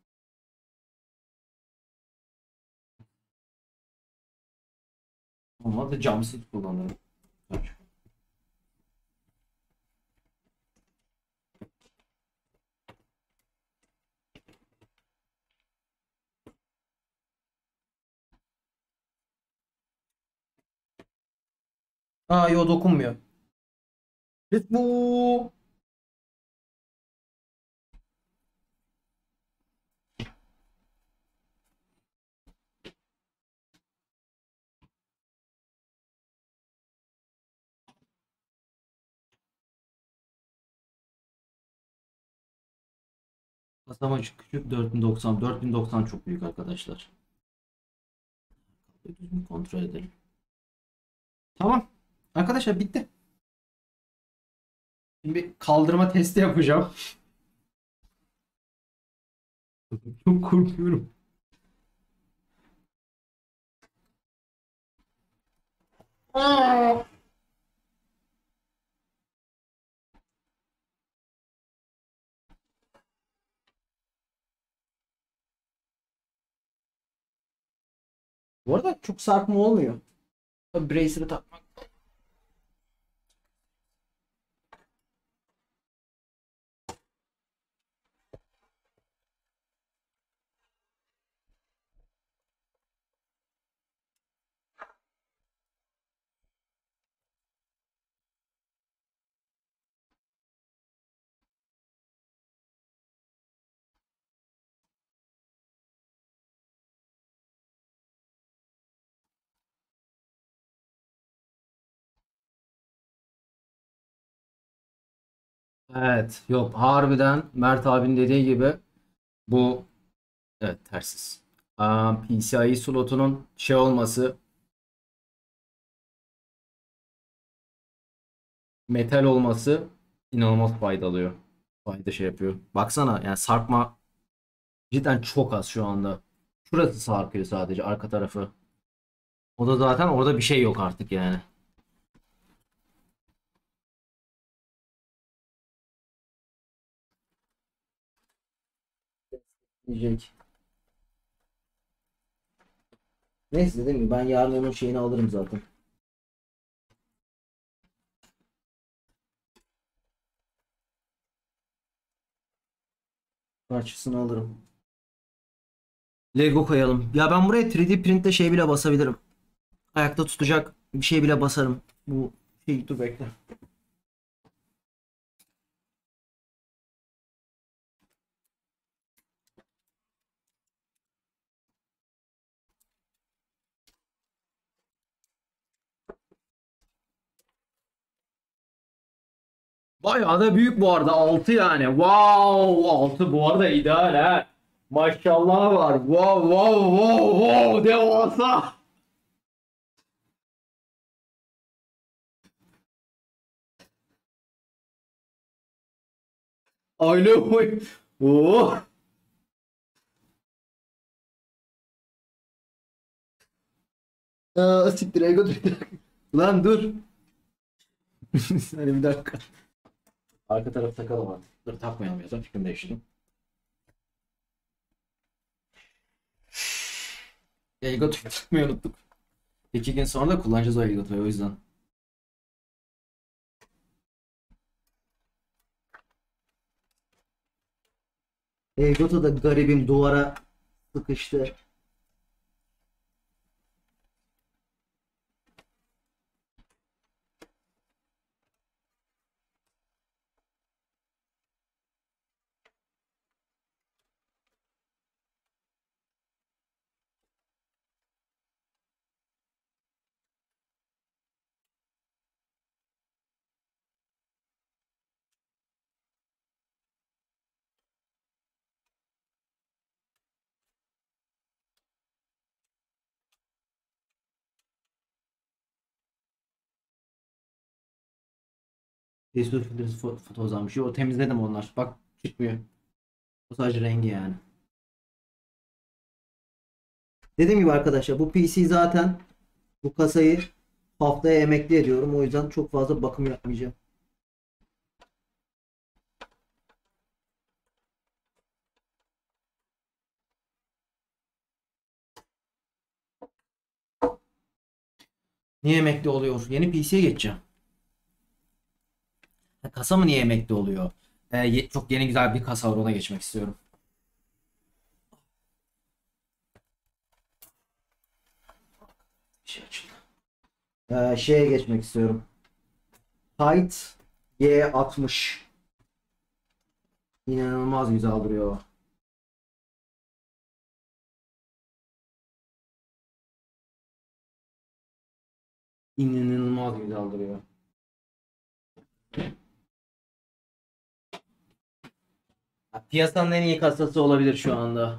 Ama da camsız kullanırım. Kaç. Aa, yo, dokunmuyor. Bu kasama küçük 4090. 4090 çok büyük arkadaşlar. Düzgün kontrol edelim. Tamam. Arkadaşlar bitti. Şimdi bir kaldırma testi yapacağım. Çok korkuyorum. Aa! Bu arada çok sarkma olmuyor. Tabii bracer'ı takmak. Evet, yok, harbiden Mert abinin dediği gibi bu, evet, tersiz. PCIe slotunun şey olması, metal olması inanılmaz faydalıyor. Fayda şey yapıyor. Baksana yani sarkma cidden çok az şu anda. Şurası sarkıyor sadece, arka tarafı. O da zaten orada bir şey yok artık yani. Diyecek. Neyse, dedim ki ben yarın onun şeyini alırım zaten. Parçasını alırım. Lego koyalım. Ya ben buraya 3D printte şey bile basabilirim. Ayakta tutacak bir şey bile basarım. Bu şey, dur bekle. Bayağı da büyük bu arada. 6 yani. Wow, 6 bu arada ideal ha. Maşallah var. Wow, wow, wow, wow, devasa. Aile boyu. Oo. Aa, siktir ego dur. Lan dur. Hani bir dakika. Arka tarafı takalım artık. Dur takmayalım ya. Fikrim değişti. Elgato'yu takmayı unuttuk. 2 gün sonra da kullanacağız o Elgato'yu o yüzden. Elgato da garibim duvara sıkıştı. Facebook filtresi foto uzanmış. Yo temizledim onlar. Bak çıkmıyor. O sadece rengi yani. Dediğim gibi arkadaşlar bu PC zaten bu kasayı haftaya emekli ediyorum. O yüzden çok fazla bakım yapmayacağım. Niye emekli oluyor? Yeni PC'ye geçeceğim. Kasa mı niye emekli oluyor? Çok yeni güzel bir kasa var ona geçmek istiyorum. Bir şey açıldı. Şeye geçmek istiyorum. Tight Y60. İnanılmaz güzel duruyor. İnanılmaz güzel duruyor. Piyasanın en iyi kasası olabilir şu anda.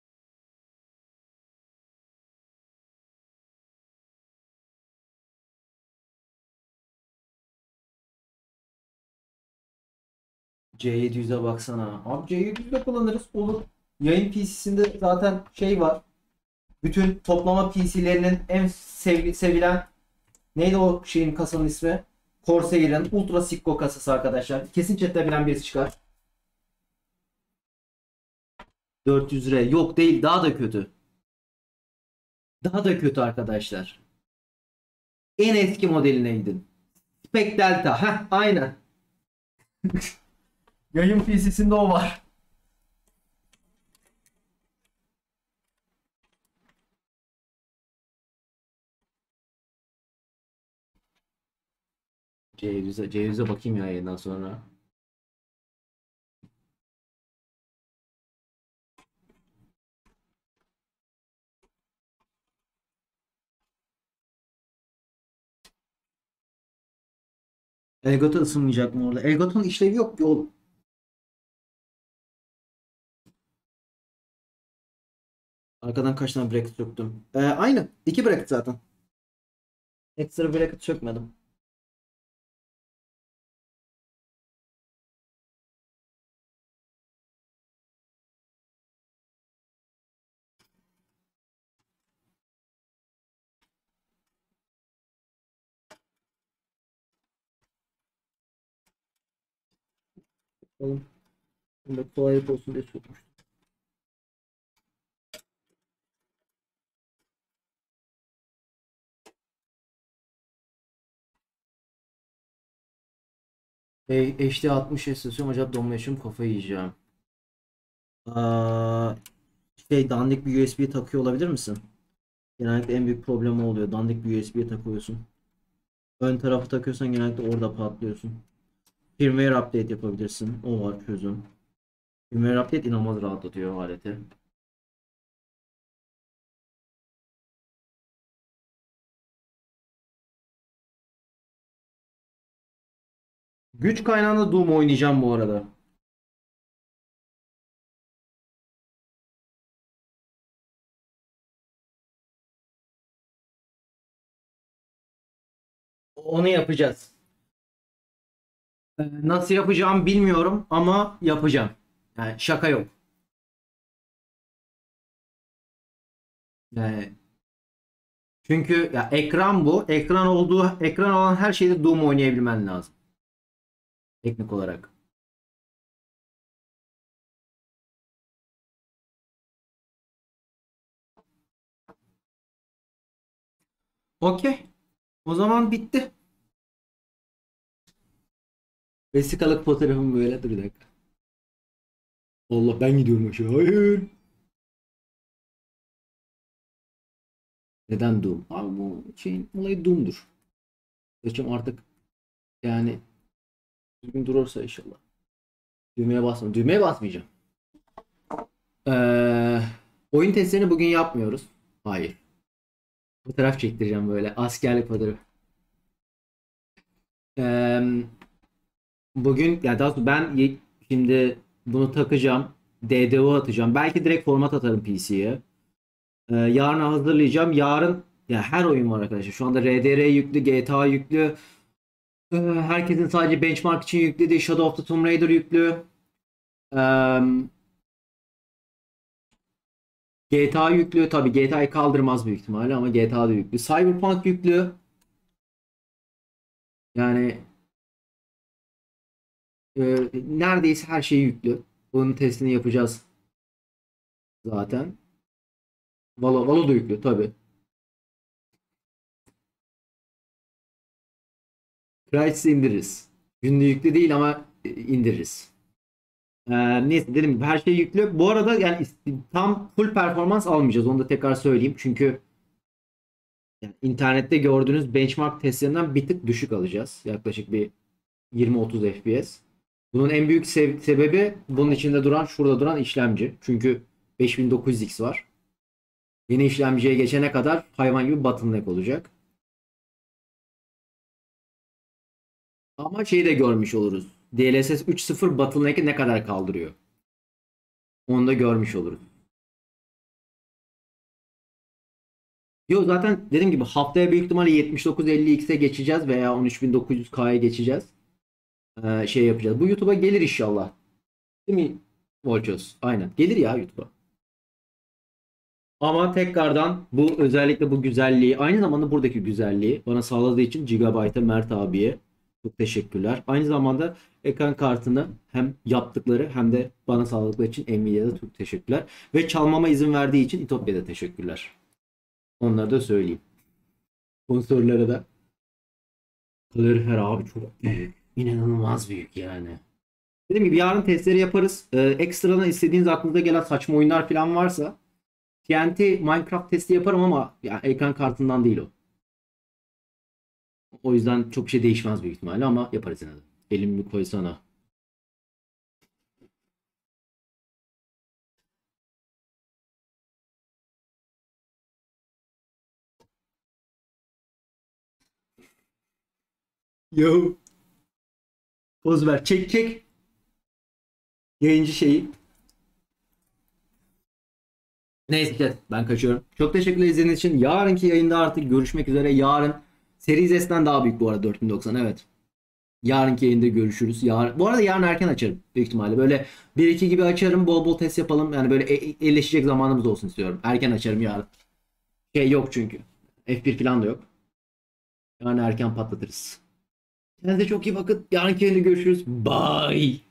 C700'e baksana. Abi C700'de kullanırız. Olur. Yayın PC'sinde zaten şey var. Bütün toplama PC'lerinin en sevilen neydi o şeyin kasanın ismi? Corsair'in Ultra Sikko kasası arkadaşlar. Kesin chatte bilen birisi çıkar. 400 lira. Yok değil. Daha da kötü. Daha da kötü arkadaşlar. En eski modeline gidin. Spec Delta. Heh, aynen. Yayın PC'sinde o var. C100'e bakayım ya yayından sonra. Elgato ısınmayacak mı orada? Elgato'nun işlevi yok ki oğlum. Arkadan kaç tane bracket söktüm. Aynı. 2 bracket zaten. Ekstra bracket sökmedim. Oğlum. Bunda kolaylık olsun diye sökmüştüm. HD 60 istiyorum acaba donma yaşıyorum kafayı yiyeceğim. Aa, dandik bir USB takıyor olabilir misin? Genellikle en büyük problem o oluyor. Dandik bir USB takıyorsun. Ön tarafı takıyorsan genellikle orada patlıyorsun. Firmware update yapabilirsin. O var çözüm. Firmware update inanılmaz rahatlatıyor aleti. Güç kaynağında Doom oynayacağım bu arada. Onu yapacağız. Nasıl yapacağım bilmiyorum ama yapacağım. Yani şaka yok. Yani çünkü ya ekran bu. Ekran olan her şeyde Doom oynayabilmen lazım. Teknik olarak. Okey. O zaman bitti. Vesikalık fotoğrafım böyle. Dur bir dakika. Allah ben gidiyorum aşağı. Hayır. Neden Doom? Abi bu şeyin olayı Doom'dur. Seçim artık yani düzgün durursa inşallah. Düğmeye basma. Düğmeye basmayacağım. Ee, oyun testlerini bugün yapmıyoruz. Hayır. Fotoğraf çektireceğim böyle. Askerlik fotoğrafı. Ee, bugün ya daha doğrusu şimdi bunu takacağım. DDO atacağım. Belki direkt format atarım PC'ye. Yarın hazırlayacağım. Yarın ya her oyun var arkadaşlar. Şu anda RDR yüklü, GTA yüklü. Herkesin sadece benchmark için yüklediği Shadow of the Tomb Raider yüklü. Ee, GTA yüklü. Tabii GTA'yı kaldırmaz büyük ihtimalle ama GTA da yüklü. Cyberpunk yüklü. Yani neredeyse her şey yüklü. Bunun testini yapacağız zaten. Valo da yüklü tabii. Crysis'i indiririz. Günlük yüklü değil ama indiririz. Neyse dedim gibi her şey yüklü. Bu arada yani tam full performans almayacağız. Onu da tekrar söyleyeyim. Çünkü yani internette gördüğünüz benchmark testlerinden bir tık düşük alacağız. Yaklaşık bir 20-30 FPS. Bunun en büyük sebebi bunun içinde duran, şurada duran işlemci. Çünkü 5900X var. Yeni işlemciye geçene kadar hayvan gibi bottleneck olacak. Ama şeyi de görmüş oluruz. DLSS 3.0 bottleneck'i ne kadar kaldırıyor. Onu da görmüş oluruz. Yo zaten dediğim gibi haftaya büyük ihtimalle 7950X'e geçeceğiz veya 13900K'ya geçeceğiz. Şey yapacağız. Bu YouTube'a gelir inşallah. Değil mi? Volchos. Aynen. Gelir ya YouTube'a. Ama tekrardan bu özellikle bu güzelliği aynı zamanda buradaki güzelliği bana sağladığı için Gigabyte'a Mert abiye çok teşekkürler. Aynı zamanda ekran kartını hem yaptıkları hem de bana sağladıkları için Nvidia'da çok teşekkürler. Ve çalmama izin verdiği için İtopya'da teşekkürler. Onları da söyleyeyim. Sponsorlara da. Kalorifer abi çok büyük. İnanılmaz büyük yani. Dediğim gibi yarın testleri yaparız. Ekstradan istediğiniz aklınıza gelen saçma oyunlar falan varsa TNT Minecraft testi yaparım ama yani ekran kartından değil o. O yüzden çok bir şey değişmez büyük ihtimalle ama yaparız yine de. Elimi bir koysana. Yo. Poz ver. Çek çek. Yayıncı şeyi. Neyse chat, ben kaçıyorum. Çok teşekkürler izlediğiniz için. Yarınki yayında artık görüşmek üzere. Yarın Series S'den daha büyük bu arada 4090 evet. Yarınki yayında görüşürüz. Bu arada yarın erken açarım büyük ihtimalle. Böyle 1-2 gibi açarım. Bol bol test yapalım. Yani böyle elleşecek zamanımız olsun istiyorum. Erken açarım yarın. Şey yok çünkü. F1 falan da yok. Yarın erken patlatırız. Kendinize çok iyi bakın. Yarınki yayında görüşürüz. Bye.